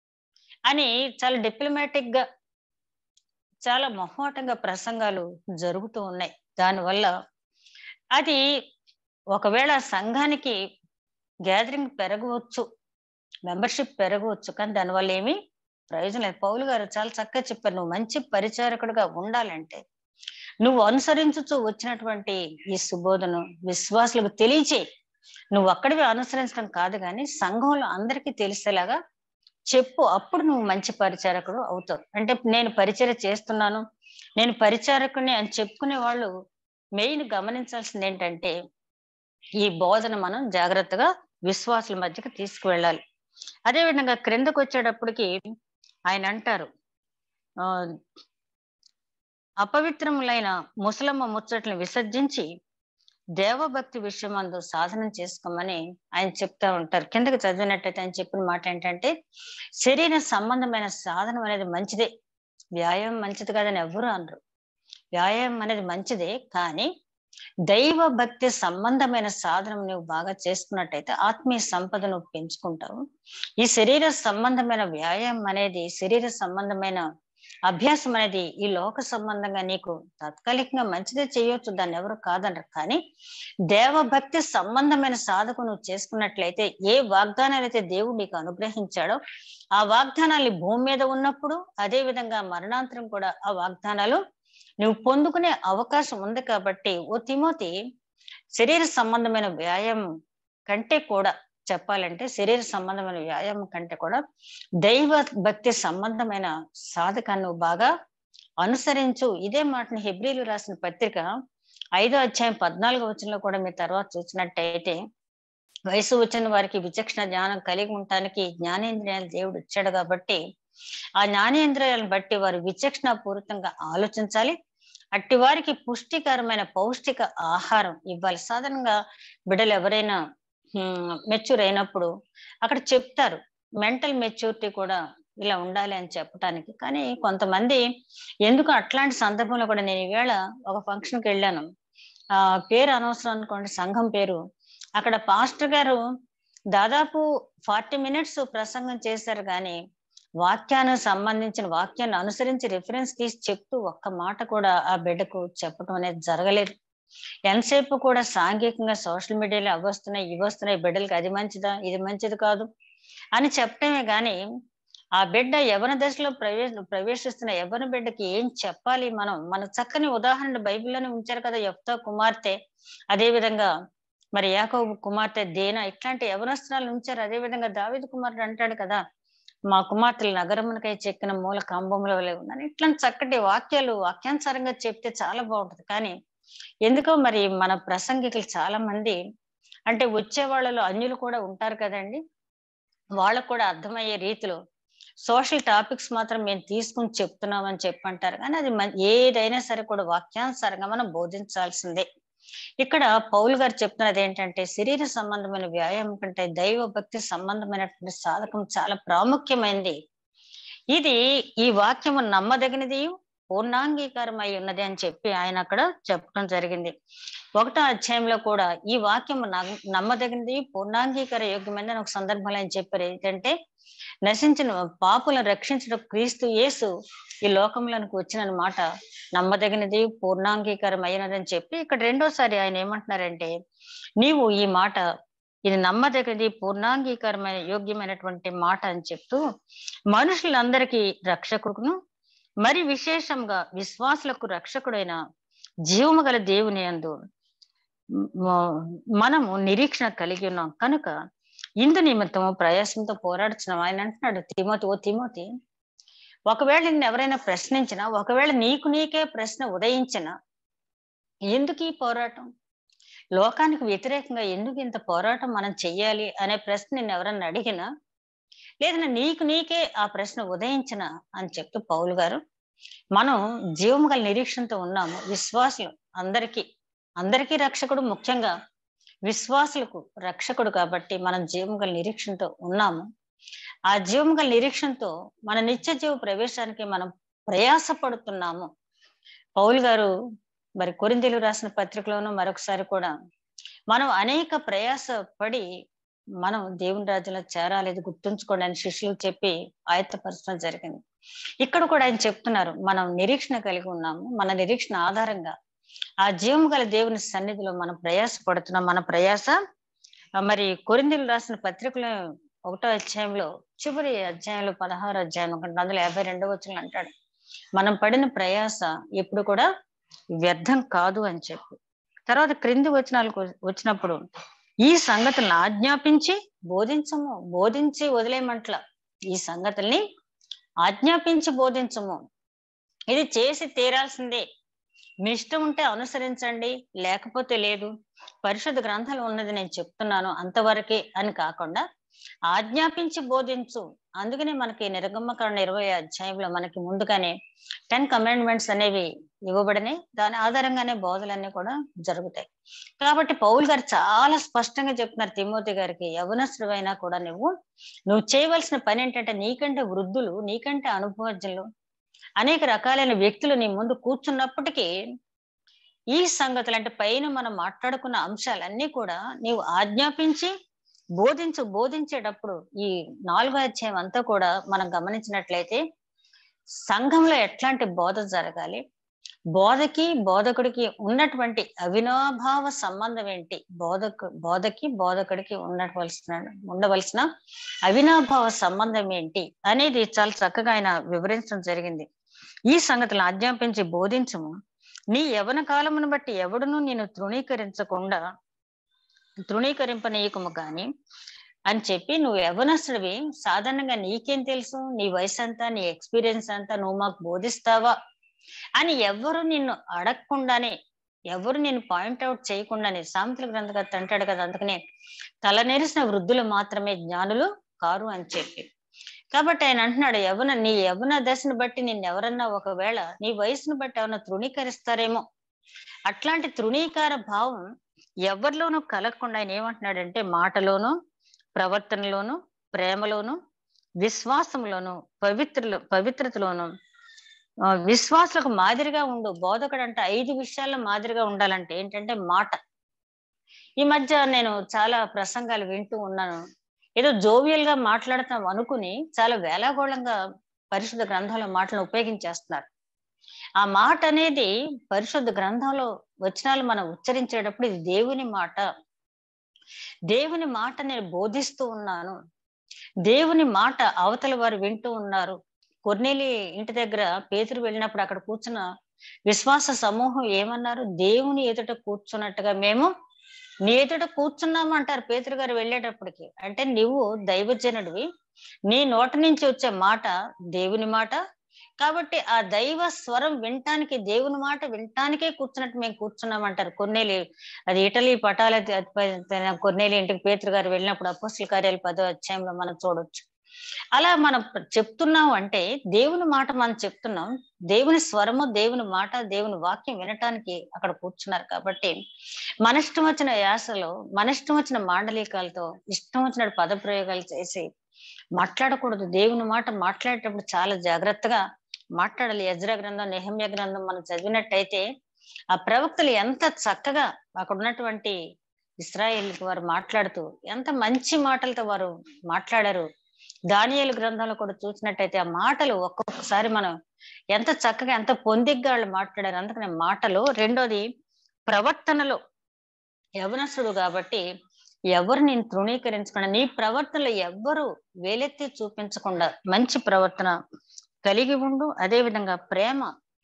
అని చాలా డిప్లొమాటిక్ గా, చాలా మొహమాటంగా ప్రసంగాలు జరుగుతూ ఉన్నాయి. దానివల్ల అది ఒకవేళ సంఘానికి గ్యాదరింగ్ పెరగవచ్చు, మెంబర్షిప్ పెరగవచ్చు, కానీ దానివల్ల ఏమీ ప్రయోజనం లేదు. పౌలు గారు చాలా చక్కగా చెప్పారు, నువ్వు మంచి పరిచారకుడిగా ఉండాలంటే నువ్వు అనుసరించుతూ వచ్చినటువంటి ఈ సుబోధను విశ్వాసులకు తెలియచేయి. నువ్వు అక్కడివి అనుసరించడం కాదు కానీ సంఘంలో అందరికీ తెలిసేలాగా చెప్పు. అప్పుడు నువ్వు మంచి పరిచారకుడు అవుతావు. అంటే నేను పరిచర్య చేస్తున్నాను, నేను పరిచారకుడిని అని చెప్పుకునే వాళ్ళు మెయిన్ గమనించాల్సింది ఏంటంటే, ఈ బోధన మనం జాగ్రత్తగా విశ్వాసుల మధ్యకి తీసుకువెళ్ళాలి. అదేవిధంగా క్రిందకు వచ్చేటప్పటికి ఆయన అంటారు, ఆ అపవిత్రములైన ముసలమ్మ ముచ్చట్లను విసర్జించి దేవభక్తి విషయమందు సాధనం చేసుకోమని ఆయన చెప్తా ఉంటారు. కిందకి చదివినట్టయితే ఆయన చెప్పిన మాట ఏంటంటే, శరీర సంబంధమైన సాధనం అనేది మంచిదే, వ్యాయామం మంచిది కాదని ఎవరు అనరు. వ్యాయామం అనేది మంచిదే, కానీ దైవ భక్తి సంబంధమైన సాధనం నువ్వు బాగా చేసుకున్నట్టయితే ఆత్మీయ సంపద నువ్వు పెంచుకుంటావు. ఈ శరీర సంబంధమైన వ్యాయామం అనేది, శరీర సంబంధమైన అభ్యాసం అనేది ఈ లోక సంబంధంగా నీకు తాత్కాలికంగా మంచిదే చేయొచ్చు, దాన్ని ఎవరు కాదనరు. కానీ దేవభక్తి సంబంధమైన సాధకు నువ్వు చేసుకున్నట్లయితే ఏ వాగ్దానాలు అయితే దేవుడు నీకు అనుగ్రహించాడో ఆ వాగ్దానాలు భూమి మీద ఉన్నప్పుడు, అదే విధంగా మరణాంతరం కూడా ఆ వాగ్దానాలు నువ్వు పొందుకునే అవకాశం ఉంది. కాబట్టి ఓ తిమోతి, శరీర సంబంధమైన వ్యాయామం కంటే కూడా చెప్పాలంటే శరీర సంబంధమైన వ్యాయామం కంటే కూడా దైవ భక్తి సంబంధమైన సాధకాన్ని బాగా అనుసరించు. ఇదే మాటని హెబ్రీలు రాసిన పత్రిక ఐదో అధ్యాయం పద్నాలుగో వచనంలో కూడా మీరు తర్వాత చూసినట్టయితే, వయసు వచ్చిన వారికి విచక్షణ జ్ఞానం కలిగి ఉండటానికి జ్ఞానేంద్రియాలు దేవుడు ఇచ్చాడు కాబట్టి, ఆ జ్ఞానేంద్రియాలను బట్టి వారు విచక్షణ పూరితంగా ఆలోచించాలి. అట్టి వారికి పుష్టికరమైన పౌష్టిక ఆహారం ఇవ్వాలి. సాధారణంగా బిడ్డలు ఎవరైనా మెచ్యూర్ అయినప్పుడు అక్కడ చెప్తారు, మెంటల్ మెచ్యూరిటీ కూడా ఇలా ఉండాలి అని చెప్పటానికి. కానీ కొంతమంది ఎందుకు అట్లాంటి సందర్భంలో కూడా, నేను ఈవేళ ఒక ఫంక్షన్కి వెళ్ళాను, ఆ పేరు అనవసరం అనుకోండి, సంఘం పేరు. అక్కడ పాస్టర్ గారు దాదాపు ఫార్టీ మినిట్స్ ప్రసంగం చేశారు, కానీ వాక్యానికి సంబంధించిన వాక్యాన్ని అనుసరించి రిఫరెన్స్ తీసి చెప్తూ ఒక్క మాట కూడా ఆ బిడ్డకు చెప్పడం అనేది జరగలేదు. ఎంతసేపు కూడా సాంఘికంగా సోషల్ మీడియాలో అవి వస్తున్నాయి, ఇవి వస్తున్నాయి, బిడ్డలకి అది మంచిదా, ఇది మంచిది కాదు అని చెప్పటమే గాని, ఆ బిడ్డ యవన దశలో ప్రవేశ ప్రవేశిస్తున్న యవన బిడ్డకి ఏం చెప్పాలి మనం. మన చక్కని ఉదాహరణ బైబిల్లోనే ఉంచారు కదా, యెఫ్తా కుమార్తె, అదే విధంగా మరి యాకోబు కుమార్తె దేనా, ఇట్లాంటి యవనస్తురాలను ఉంచారు. అదే విధంగా దావీదు కుమారుడు అంటాడు కదా, మా కుమార్తెలు నగరమునకై చెక్కిన మూల కంబముల వలె ఉన్నాను. ఇట్లాంటి చక్కటి వాక్యాలు వాక్యానుసారంగా చెప్తే చాలా బాగుంటది. కానీ ఎందుకో మరి మన ప్రసంగికులు చాలా మంది, అంటే వచ్చే వాళ్ళలో అన్యులు కూడా ఉంటారు కదండి, వాళ్ళకు కూడా అర్థమయ్యే రీతిలో సోషల్ టాపిక్స్ మాత్రం మేము తీసుకుని చెప్తున్నాం అని చెప్పి అంటారు. కానీ అది ఏదైనా సరే కూడా వాక్యానుసారంగా మనం బోధించాల్సిందే. ఇక్కడ పౌలు గారు చెప్తున్నది ఏంటంటే, శరీర సంబంధమైన వ్యాయామం కంటే దైవ భక్తి సంబంధమైనటువంటి సాధకం చాలా ప్రాముఖ్యమైనది. ఇది ఈ వాక్యము నమ్మదగినది, పూర్ణాంగీకారం అయి ఉన్నది అని చెప్పి ఆయన అక్కడ చెప్పడం జరిగింది. ఒకటో అధ్యాయంలో కూడా ఈ వాక్యము నమ్మదగినది, పూర్ణాంగీకార యోగ్యమైనది ఒక సందర్భంలో ఆయన చెప్పారు. ఏంటంటే, నశించిన పాపులను రక్షించడం క్రీస్తు యేసు ఈ లోకంలోనికి వచ్చిన మాట నమ్మదగినది, పూర్ణాంగీకారం అయినదని చెప్పి, ఇక్కడ రెండోసారి ఆయన ఏమంటున్నారంటే, నీవు ఈ మాట ఇది నమ్మదగినది, పూర్ణాంగీకారమైన యోగ్యమైనటువంటి మాట అని చెప్తూ, మనుషులందరికీ రక్షకుడును మరి విశేషంగా విశ్వాసులకు రక్షకుడైన జీవము గల దేవుని యందు మనము నిరీక్షణ కలిగి ఉన్నాం కనుక ఇందు నిమిత్తము ప్రయాసంతో పోరాడుతున్నాం. ఆయన అంటున్నాడు, తిమోతి, ఓ తిమోతి, ఒకవేళ నిన్ను ఎవరైనా ప్రశ్నించినా, ఒకవేళ నీకు నీకే ప్రశ్న ఉదయించినా, ఎందుకు ఈ పోరాటం, లోకానికి వ్యతిరేకంగా ఎందుకు ఇంత పోరాటం మనం చెయ్యాలి అనే ప్రశ్న నిన్ను ఎవరన్నా అడిగినా, లేదన్నా నీకు నీకే ఆ ప్రశ్న ఉదయించిన అని చెప్తూ పౌలు గారు, మనం జీవము గల నిరీక్షణతో ఉన్నాము. విశ్వాసులు అందరికీ అందరికీ రక్షకుడు, ముఖ్యంగా విశ్వాసులకు రక్షకుడు కాబట్టి మనం జీవము గల నిరీక్షణతో ఉన్నాము. ఆ జీవము గల నిరీక్షణతో మన నిత్య జీవ ప్రవేశానికి మనం ప్రయాసపడుతున్నాము. పౌలు గారు మరి కొరింథీయులు రాసిన పత్రికలోనూ మరొకసారి కూడా మనం అనేక ప్రయాస పడి మనం దేవుని రాజ్యంలో చేరాలేదు, గుర్తుంచుకోండి అని శిష్యులు చెప్పి ఆయత్తపరచడం జరిగింది. ఇక్కడ కూడా ఆయన చెప్తున్నారు, మనం నిరీక్షణ కలిగి ఉన్నాము. మన నిరీక్షణ ఆధారంగా ఆ జీవము గల దేవుని సన్నిధిలో మనం ప్రయాస పడుతున్నాం. మన ప్రయాస మరి కొరింథీయులు రాసిన పత్రికలో ఒకటో అధ్యాయంలో చివరి అధ్యాయంలో పదహారు అధ్యాయం ఒకటి వందల యాభై రెండో వచనం అంటాడు, మనం పడిన ప్రయాస ఎప్పుడు కూడా వ్యర్థం కాదు అని చెప్పి. తర్వాత క్రింది వచనాలకు వచ్చినప్పుడు, ఈ సంగతులను ఆజ్ఞాపించి బోధించము, బోధించి వదిలేయమంట్ల, ఈ సంగతుల్ని ఆజ్ఞాపించి బోధించము, ఇది చేసి తీరాల్సిందే, మీ ఇష్టం ఉంటే అనుసరించండి, లేకపోతే లేదు, పరిశుద్ధ గ్రంథాలు ఉన్నది నేను చెప్తున్నాను అంతవరకే అని కాకుండా ఆజ్ఞాపించి బోధించు. అందుకనే మనకి నిర్గమకాండ ఇరవై అధ్యాయంలో మనకి ముందుగానే టెన్ కమాండ్మెంట్స్ అనేవి ఇవ్వబడినాయి. దాని ఆధారంగానే బోధలన్నీ కూడా జరుగుతాయి. కాబట్టి పౌలు గారు చాలా స్పష్టంగా చెప్తున్నారు తిమోతి గారికి, యవనస్తుడైనా కూడా నువ్వు నువ్వు చేయవలసిన పని ఏంటంటే, నీకంటే వృద్ధులు, నీకంటే అనుభవజ్ఞులు, అనేక రకాలైన వ్యక్తులు నీ ముందు కూర్చున్నప్పటికీ ఈ సంగతులు అంటే పైన మనం మాట్లాడుకున్న అంశాలన్నీ కూడా నీవు ఆజ్ఞాపించి బోధించు. బోధించేటప్పుడు ఈ నాలుగో అధ్యాయం అంతా కూడా మనం గమనించినట్లయితే సంఘంలో ఎట్లాంటి బోధ జరగాలి, బోధకి బోధకుడికి ఉన్నటువంటి అవినాభావ సంబంధం ఏంటి, బోధకు బోధకి బోధకుడికి ఉండవలసిన ఉండవలసిన అవినాభావ సంబంధం ఏంటి అనేది చాలా చక్కగా ఆయన వివరించడం జరిగింది. ఈ సంగతులను ఆజ్ఞాపించి బోధించము, నీ యవన కాలమును బట్టి ఎవడును నేను తృణీకరించకుండా తృణీకరింపనీయకము గాని అని చెప్పి, నువ్వు యవనస్తుడివి, సాధారణంగా నీకేం తెలుసు, నీ వయసు అంతా, నీ ఎక్స్పీరియన్స్ అంతా, నువ్వు మాకు బోధిస్తావా అని ఎవ్వరు నిన్ను అడగకుండానే ఎవరు నేను పాయింట్అవుట్ చేయకుండానే సామెతల గ్రంథకర్త అంటాడు కదా, అందుకనే తల నెరిసిన వృద్ధులు మాత్రమే జ్ఞానులు కారు అని చెప్పి. కాబట్టి ఆయన అంటున్నాడు, యవన నీ యవన దశను బట్టి నిన్ను ఎవరన్నా ఒకవేళ నీ వయసును బట్టి ఏమన్నా తృణీకరిస్తారేమో. అట్లాంటి తృణీకార భావం ఎవరిలోనూ కలగకుండా ఆయన ఏమంటున్నాడంటే, మాటలోను, ప్రవర్తనలోను, ప్రేమలోను, విశ్వాసంలోను, పవిత్రలో పవిత్రతలోను విశ్వాసులకు మాదిరిగా ఉండు. బోధకుడు అంటే ఐదు విషయాల్లో మాదిరిగా ఉండాలంటే ఏంటంటే మాట. ఈ మధ్య నేను చాలా ప్రసంగాలు వింటూ ఉన్నాను. ఏదో జోవియల్ గా మాట్లాడతాం అనుకుని చాలా వేలాగోళంగా పరిశుద్ధ గ్రంథంలో మాటలను ఉపయోగించేస్తున్నారు. ఆ మాట అనేది పరిశుద్ధ గ్రంథంలో వచనాలు మనం ఉచ్చరించేటప్పుడు ఇది దేవుని మాట. దేవుని మాట నేను బోధిస్తూ ఉన్నాను. దేవుని మాట అవతల వారు వింటూ ఉన్నారు. కొర్నేలి ఇంటి దగ్గర పేతురు వెళ్ళినప్పుడు అక్కడ కూర్చున్న విశ్వాస సమూహం ఏమన్నారు? దేవుని ఎదుట కూర్చున్నట్టుగా మేము నీ ఎదుట కూర్చున్నాము అంటారు పేతురు గారు వెళ్ళేటప్పటికి. అంటే నువ్వు దైవజనుడివి, నీ నోట నుంచి వచ్చే మాట దేవుని మాట. కాబట్టి ఆ దైవ స్వరం వినటానికి, దేవుని మాట వినటానికే కూర్చున్నట్టు మేము కూర్చున్నామంటారు కొర్నేలి. అది ఇటలీ పటాల కొర్నేలి ఇంటికి పేతురు గారు వెళ్ళినప్పుడు అపోస్తల కార్యాలు పదో అధ్యాయంలో మనం చూడొచ్చు. అలా మనం చెప్తున్నాం అంటే దేవుని మాట మనం చెప్తున్నాం. దేవుని స్వరము, దేవుని మాట, దేవుని వాక్యం వినటానికి అక్కడ కూర్చున్నారు. కాబట్టి మన ఇష్టం వచ్చిన యాసలో, మన ఇష్టం వచ్చిన మాండలికాలతో, ఇష్టం వచ్చిన పదప్రయోగాలు చేసి మాట్లాడకూడదు. దేవుని మాట మాట్లాడేటప్పుడు చాలా జాగ్రత్తగా మాట్లాడాలి. ఎజ్రా గ్రంథం, నెహెమ్యా గ్రంథం మనం చదివినట్టయితే ఆ ప్రవక్తలు ఎంత చక్కగా అక్కడ ఉన్నటువంటి ఇశ్రాయేలుకి వారు మాట్లాడుతూ ఎంత మంచి మాటలతో వారు మాట్లాడారు. దానియేలు గ్రంథంలో కూడా చూసినట్టయితే ఆ మాటలు ఒక్కొక్కసారి మనం ఎంత చక్కగా ఎంత పొందిగ్గా వాళ్ళు మాట్లాడారు. అందుకనే మాటలు. రెండోది ప్రవర్తనలో యవనస్తుడు కాబట్టి ఎవరు నేను తృణీకరించకుండా, నీ ప్రవర్తనలో ఎవ్వరు వేలెత్తి చూపించకుండా మంచి ప్రవర్తన కలిగి ఉండు. అదే విధంగా ప్రేమ,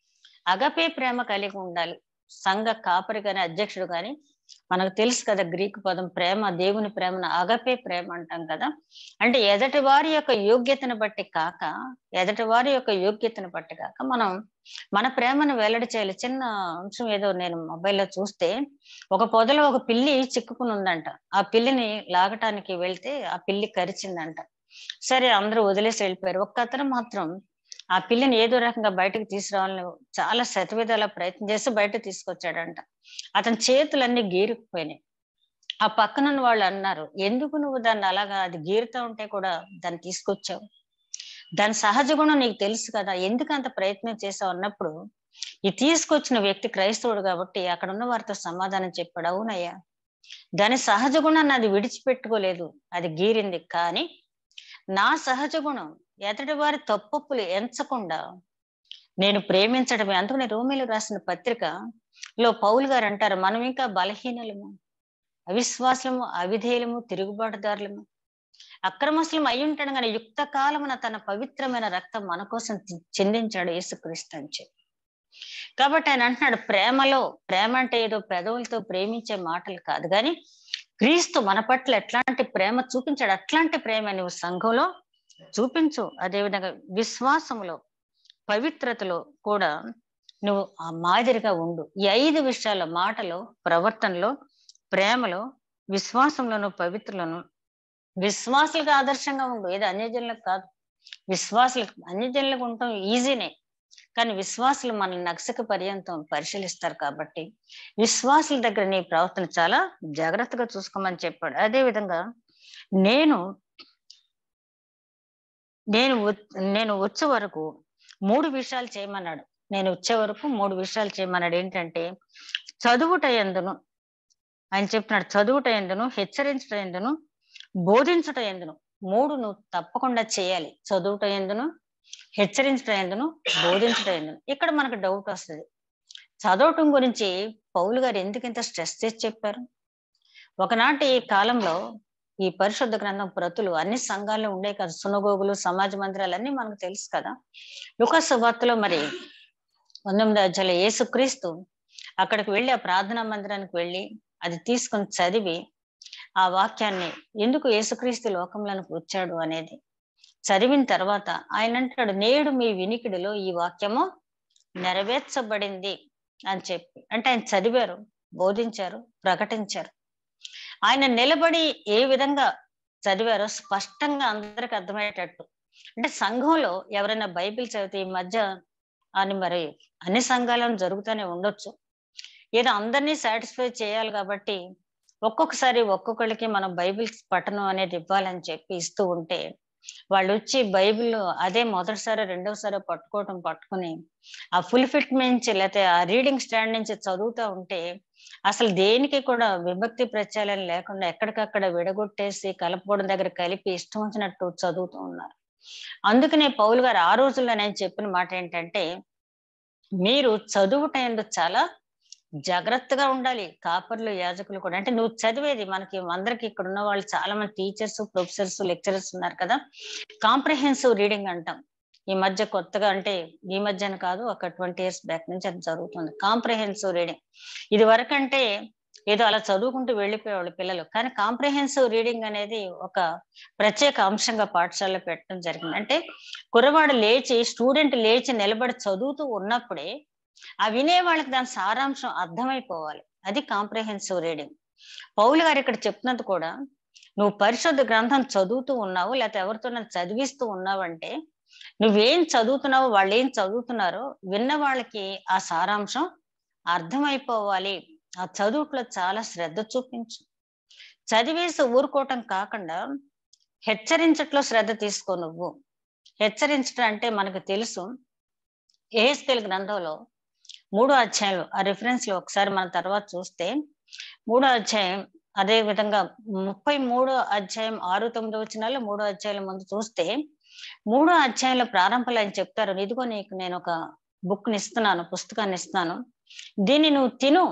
అగపే ప్రేమ కలిగి ఉండాలి. సంఘ కాపరి గాని అధ్యక్షుడు గాని మనకు తెలుసు కదా, గ్రీకు పదం ప్రేమ, దేవుని ప్రేమను అగపే ప్రేమ అంటాం కదా. అంటే ఎదటి వారి యొక్క యోగ్యతను బట్టి కాక, ఎదటి వారి యొక్క యోగ్యతను బట్టి కాక మనం మన ప్రేమను వెల్లడి చేయాలి. చిన్న అంశం ఏదో నేను మొబైల్లో చూస్తే, ఒక పొదలో ఒక పిల్లి చిక్కుకుని ఉందంట. ఆ పిల్లిని లాగటానికి వెళ్తే ఆ పిల్లి కరిచిందంట. సరే అందరూ వదిలేసి వెళ్ళిపోయారు. ఒక్క అతను మాత్రం ఆ పిల్లిని ఏదో రకంగా బయటకు తీసుకురావాలని చాలా శతవిధాల ప్రయత్నం చేసి బయట తీసుకొచ్చాడంట. అతని చేతులన్నీ గీరుకుపోయినాయి. ఆ పక్కనున్న వాళ్ళు అన్నారు, ఎందుకు నువ్వు దాన్ని అలాగా అది గీరుతా ఉంటే కూడా దాన్ని తీసుకొచ్చావు? దాని సహజ గుణం నీకు తెలుసు కదా, ఎందుకు అంత ప్రయత్నం చేసావు అన్నప్పుడు ఈ తీసుకొచ్చిన వ్యక్తి క్రైస్తవుడు కాబట్టి అక్కడ ఉన్న వారితో సమాధానం చెప్పాడు, అవునయ్యా దాని సహజ గుణాన్ని అది విడిచిపెట్టుకోలేదు, అది గీరింది. కానీ నా సహజ గుణం ఎదుటి వారి తప్పులు ఎంచకుండా నేను ప్రేమించడమే. అందుకని రోమీలు రాసిన పత్రిక లో పౌలు గారు అంటారు, మనం ఇంకా బలహీనలము, అవిశ్వాసము, అవిధేయులము, తిరుగుబాటుదారులము, అక్రమస్తులం అయి ఉంటాడు కానీ యుక్త కాలమున తన పవిత్రమైన రక్తం మన కోసం చిందించాడు యేసుక్రీస్తు అని చెప్పి. కాబట్టి ఆయన అంటున్నాడు, ప్రేమలో, ప్రేమ అంటే ఏదో పెదవులతో ప్రేమించే మాటలు కాదు, కానీ క్రీస్తు మన పట్ల ఎట్లాంటి ప్రేమ చూపించాడు అట్లాంటి ప్రేమ నువ్వు సంఘంలో చూపించు. అదేవిధంగా విశ్వాసములో, పవిత్రతలో కూడా నువ్వు ఆ మాదిరిగా ఉండు. ఈ ఐదు విషయాల మాటలో, ప్రవర్తనలో, ప్రేమలో, విశ్వాసంలోను, పవిత్రలోను విశ్వాసులకు ఆదర్శంగా ఉండు. ఏదో అన్యజనులకు కాదు, విశ్వాసులకు. అన్యజనులకు ఉండటం ఈజీనే, కానీ విశ్వాసులు మనల్ని నక్షక పర్యంతం పరిశీలిస్తారు. కాబట్టి విశ్వాసుల దగ్గర నీ ప్రవర్తన చాలా జాగ్రత్తగా చూసుకోమని చెప్పాడు. అదే విధంగా నేను నేను నేను వచ్చే వరకు మూడు విషయాలు చేయమన్నాడు. నేను వచ్చే వరకు మూడు విషయాలు చేయమన్నాడు. ఏంటంటే చదువుట యందును, ఆయన చెప్తున్నాడు, చదువుట యందును, హెచ్చరించుట యందును, బోధించుట యందును. మూడు నువ్వు తప్పకుండా చేయాలి. చదువుట యందును, హెచ్చరించుట యందును, బోధించుట యందును. ఇక్కడ మనకు డౌట్ వస్తుంది, చదవటం గురించి పౌలు గారు ఎందుకు ఇంత స్ట్రెస్ చేసి చెప్పారు? ఒకనాటి కాలంలో ఈ పరిశుద్ధ గ్రంథం ప్రతులు అన్ని సంఘాల్లో ఉండే కదా, సునగోగులు, సమాజ మందిరాలు అన్ని మనకు తెలుసు కదా. లూకా సువార్తలో మరి పంతొమ్మిది అధ్యాయంలో యేసుక్రీస్తు అక్కడికి వెళ్ళి ఆ ప్రార్థనా మందిరానికి వెళ్ళి అది తీసుకొని చదివి ఆ వాక్యాన్ని, ఎందుకు యేసుక్రీస్తు లోకంలోనికి వచ్చాడు అనేది చదివిన తర్వాత ఆయన అంటాడు, నేడు మీ వినికిడిలో ఈ వాక్యము నెరవేర్చబడింది. అని చెప్పి, అంటే ఆయన చదివారు, బోధించారు, ప్రకటించారు. ఆయన నిలబడి ఏ విధంగా చదివారో స్పష్టంగా అందరికి అర్థమయ్యేటట్టు. అంటే సంఘంలో ఎవరైనా బైబిల్ చదివితే ఈ మధ్య అని మరి అన్ని సంఘాలను జరుగుతూనే ఉండొచ్చు. ఏదో అందరినీ సాటిస్ఫై చేయాలి కాబట్టి ఒక్కొక్కసారి ఒక్కొక్కళ్ళకి మనం బైబిల్ పఠనం అనేది ఇవ్వాలని చెప్పి ఇస్తూ ఉంటే వాళ్ళు వచ్చి బైబిల్ అదే మొదటిసారి రెండోసారి పట్టుకోవటం పట్టుకుని ఆ ఫుల్ ఫిట్ నుంచి లేకపోతే ఆ రీడింగ్ స్టాండ్ నుంచి చదువుతూ ఉంటే అసలు దేనికి కూడా విభక్తి ప్రత్యయాలు లేకుండా ఎక్కడికక్కడ విడగొట్టేసి కలపడం దగ్గర కలిపి ఇష్టం వచ్చినట్టు చదువుతూ ఉన్నారు. అందుకనే పౌలు గారు ఆ రోజుల్లో నేను చెప్పిన మాట ఏంటంటే, మీరు చదువుట చాలా జాగ్రత్తగా ఉండాలి. కాపర్లు, యాజకులు కూడా. అంటే నువ్వు చదివేది మనకి అందరికి ఇక్కడ ఉన్న వాళ్ళు చాలా మంది టీచర్స్, ప్రొఫెసర్స్, లెక్చరర్స్ ఉన్నారు కదా. కాంప్రహెన్సివ్ రీడింగ్ అంటాం. ఈ మధ్య కొత్తగా, అంటే ఈ మధ్యన కాదు, ఒక ట్వంటీ ఇయర్స్ బ్యాక్ నుంచి అది జరుగుతుంది. Comprehensive reading. ఇది వరకంటే ఏదో అలా చదువుకుంటూ వెళ్ళిపోయేవాళ్ళు పిల్లలు. కానీ కాంప్రహెన్సివ్ రీడింగ్ అనేది ఒక ప్రత్యేక అంశంగా పాఠశాలలో పెట్టడం జరిగింది. అంటే కుర్రవాడు లేచి, స్టూడెంట్ లేచి నిలబడి చదువుతూ ఉన్నప్పుడే ఆ వినే వాళ్ళకి దాని సారాంశం అర్థమైపోవాలి. అది కాంప్రహెన్సివ్ రీడింగ్. పౌలు గారు ఇక్కడ చెప్తున్నది కూడా, నువ్వు పరిశుద్ధ గ్రంథం చదువుతూ ఉన్నావు, లేకపోతే ఎవరితో చదివిస్తూ ఉన్నావంటే నువ్వేం చదువుతున్నావో, వాళ్ళు ఏం చదువుతున్నారో విన్న వాళ్ళకి ఆ సారాంశం అర్థమైపోవాలి. ఆ చదువుట్లో చాలా శ్రద్ధ చూపించు. చదివేసి ఊరుకోవటం కాకుండా హెచ్చరించట్లో శ్రద్ధ తీసుకో. నువ్వు హెచ్చరించటం అంటే మనకు తెలుసు, యెహెజ్కేలు గ్రంథంలో మూడో అధ్యాయంలో ఆ రిఫరెన్స్ లో ఒకసారి మన తర్వాత చూస్తే, మూడో అధ్యాయం అదే విధంగా ముప్పై మూడో అధ్యాయం ఆరు తొమ్మిదో వచనాల్లో మూడో అధ్యాయం ముందు చూస్తే, మూడో అధ్యాయంలో ప్రారంభంలో ఆయన చెప్తారు, ఇదిగో నీకు నేను ఒక బుక్ ని ఇస్తున్నాను, పుస్తకాన్ని ఇస్తున్నాను, దీన్ని నువ్వు తిను,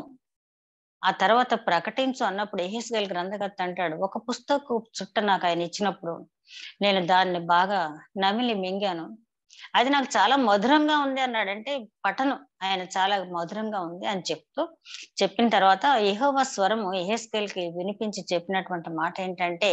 ఆ తర్వాత ప్రకటించు అన్నప్పుడు యెహెజ్కేలు గ్రంథకర్త అంటాడు, ఒక పుస్తకపు చుట్ట నాకు ఆయన ఇచ్చినప్పుడు నేను దాన్ని బాగా నమిలి మింగాను, అది నాకు చాలా మధురంగా ఉంది అన్నాడు. అంటే పఠనం ఆయన చాలా మధురంగా ఉంది అని చెప్తూ, చెప్పిన తర్వాత యెహోవా స్వరము యెహెజ్కేలుకి వినిపించి చెప్పినటువంటి మాట ఏంటంటే,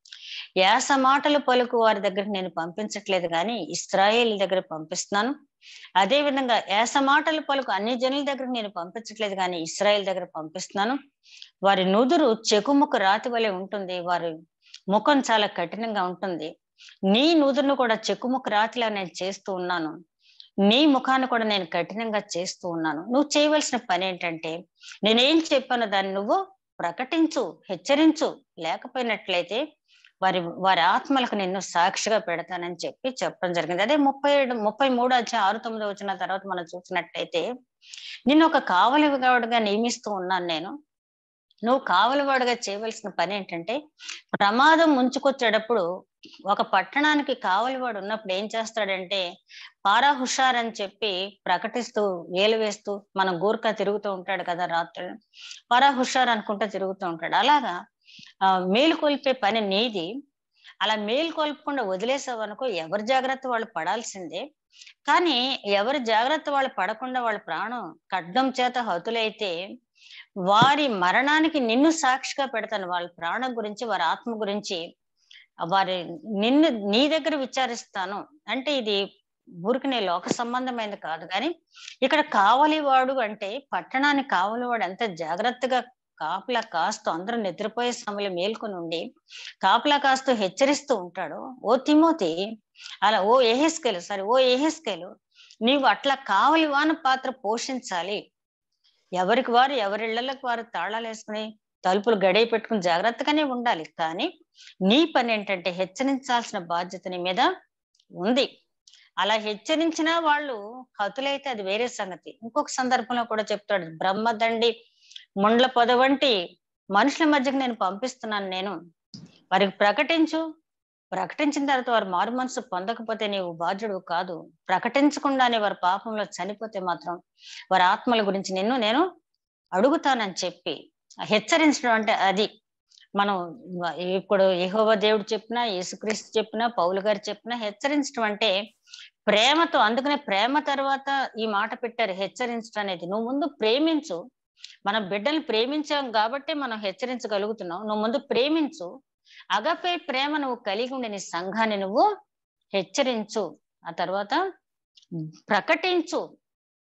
యాస మాటలు పలుకు వారి దగ్గరికి నేను పంపించట్లేదు కానీ ఇశ్రాయేలు దగ్గర పంపిస్తున్నాను. అదే విధంగా యాస మాటలు పలుకు అన్ని జనుల దగ్గర నేను పంపించట్లేదు కానీ ఇశ్రాయేల్ దగ్గర పంపిస్తున్నాను. వారి నుదురు చెకుముకు రాతి వలె ఉంటుంది, వారి ముఖం చాలా కఠినంగా ఉంటుంది. నీ నుదురును కూడా చెక్కుముక్కు రాతిలా నేను చేస్తూ ఉన్నాను, నీ ముఖాన్ని కూడా నేను కఠినంగా చేస్తూ ఉన్నాను. నువ్వు చేయవలసిన పని ఏంటంటే, నేనేం చెప్పానో దాన్ని నువ్వు ప్రకటించు, హెచ్చరించు, లేకపోయినట్లయితే వారి వారి ఆత్మలకు నిన్ను సాక్షిగా పెడతానని చెప్పి చెప్పడం జరిగింది. అదే ముప్పై ఏడు ముప్పై మూడు అధ్యాయం ఆరు తొమ్మిది వచ్చిన తర్వాత మనం చూసినట్టయితే, నిన్ను ఒక కావలివాడుగా నియమిస్తూ ఉన్నాను నేను. నువ్వు కావలివాడుగా చేయవలసిన పని ఏంటంటే, ప్రమాదం ముంచుకొచ్చేటప్పుడు ఒక పట్టణానికి కావలివాడు ఉన్నప్పుడు ఏం చేస్తాడంటే, పారా హుషార్ అని చెప్పి ప్రకటిస్తూ ఏలు వేస్తూ, మనం గూర్ఖా తిరుగుతూ ఉంటాడు కదా రాత్రి, పారా హుషార్ అనుకుంటూ తిరుగుతూ ఉంటాడు. అలాగా ఆ మేలుకొల్పే పని నీది. అలా మేలుకొల్పకుండా వదిలేసావు అనుకో, ఎవరి జాగ్రత్త వాళ్ళు పడాల్సిందే. కానీ ఎవరి జాగ్రత్త వాళ్ళు పడకుండా వాళ్ళ ప్రాణం ఖడ్గం చేత హతులైతే వారి మరణానికి నిన్ను సాక్షిగా పెడతాను. వాళ్ళ ప్రాణం గురించి, వారి ఆత్మ గురించి, వారి నిన్ను నీ దగ్గర విచారిస్తాను. అంటే ఇది ఊరికనే లోక సంబంధమైనది కాదు. కానీ ఇక్కడ కావలివాడు అంటే పట్టణాన్ని కావలివాడు ఎంత జాగ్రత్తగా కాపలా కాస్తూ, అందరూ నిద్రపోయే సమయంలో మేల్కొని ఉండి కాపలా కాస్తూ హెచ్చరిస్తూ ఉంటాడు. ఓ తిమోతి, అలా ఓ యెహెజ్కేలు సారీ ఓ యెహెజ్కేలు నీవు అట్లా కావలివాన పాత్ర పోషించాలి. ఎవరికి వారు ఎవరిళ్లకు వారు తాళాలు వేసుకుని తలుపులు గడియ పెట్టుకుని జాగ్రత్తగానే ఉండాలి. కానీ నీ పని ఏంటంటే హెచ్చరించాల్సిన బాధ్యత నీ మీద ఉంది. అలా హెచ్చరించిన వాళ్ళు హతులైతే అది వేరే సంగతి. ఇంకొక సందర్భంలో కూడా చెప్తాడు, బ్రహ్మదండి ముండ్ల పొద వంటి మనుషుల మధ్యకు నేను పంపిస్తున్నాను, నేను వారికి ప్రకటించు, ప్రకటించిన తర్వాత వారు మారు మనసు పొందకపోతే నీవు బాధ్యుడు కాదు, ప్రకటించకుండానే వారి పాపంలో చనిపోతే మాత్రం వారి ఆత్మల గురించి నిన్ను నేను అడుగుతానని చెప్పి హెచ్చరించడం అంటే అది. మనం ఇప్పుడు యెహోవా దేవుడు చెప్పినా, యేసుక్రీస్తు చెప్పినా, పౌలు గారు చెప్పినా హెచ్చరించడం అంటే ప్రేమతో. అందుకనే ప్రేమ తర్వాత ఈ మాట పెట్టారు, హెచ్చరించడం అనేది. నువ్వు ముందు ప్రేమించు, మన బిడ్డలు ప్రేమించాం కాబట్టి మనం హెచ్చరించగలుగుతున్నాం. నువ్వు ముందు ప్రేమించు, అగపే ప్రేమ నువ్వు కలిగి ఉండి నీ సంఘాన్ని నువ్వు హెచ్చరించు, ఆ తర్వాత ప్రకటించు.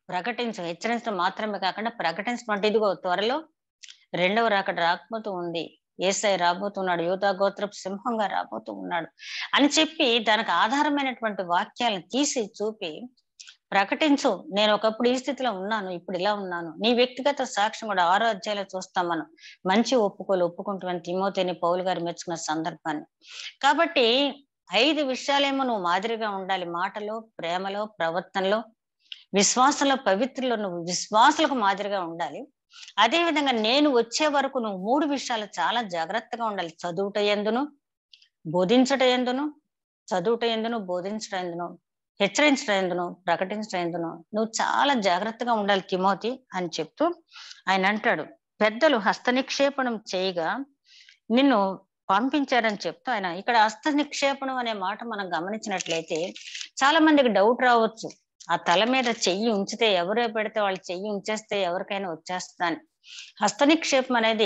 ప్రకటించు, హెచ్చరించడం మాత్రమే కాకుండా ప్రకటించడం అంటే ఇదిగో త్వరలో రెండవ రాకడ రాకపోతూ ఉంది, యేసయ్య రాబోతున్నాడు, యూదా గోత్రపు సింహంగా రాబోతూ ఉన్నాడు అని చెప్పి దానికి ఆధారమైనటువంటి వాక్యాలను తీసి చూపి ప్రకటించు. నేను ఒకప్పుడు ఈ స్థితిలో ఉన్నాను, ఇప్పుడు ఇలా ఉన్నాను. నీ వ్యక్తిగత సాక్ష్యం కూడా ఆరో అధ్యాయంలో చూస్తాం మనం. మంచి ఒప్పుకోలు ఒప్పుకుంటామని తిమోతిని పౌలు గారు మెచ్చుకున్న సందర్భాన్ని. కాబట్టి ఐదు విషయాలేమో నువ్వు మాదిరిగా ఉండాలి. మాటలో, ప్రేమలో, ప్రవర్తనలో, విశ్వాసంలో, పవిత్రలో నువ్వు విశ్వాసులకు మాదిరిగా ఉండాలి. అదే విధంగా నేను వచ్చే వరకు నువ్వు మూడు విషయాలు చాలా జాగ్రత్తగా ఉండాలి. చదువుట ఎందును, బోధించట ఎందును, చదువుట ఎందును, బోధించట ఎందును, హెచ్చరించడం ఎందును, ప్రకటించడం ఎందును నువ్వు చాలా జాగ్రత్తగా ఉండాలి తిమోతి అని చెప్తూ ఆయన అంటాడు, పెద్దలు హస్త నిక్షేపణం చేయగా నిన్ను పంపించారని చెప్తూ ఆయన ఇక్కడ హస్త నిక్షేపణం అనే మాట మనం గమనించినట్లయితే చాలా మందికి డౌట్ రావచ్చు. ఆ తల మీద చెయ్యి ఉంచితే ఎవరే పెడితే వాళ్ళు చెయ్యి ఉంచేస్తే ఎవరికైనా వచ్చేస్తాను. హస్త నిక్షేపం అనేది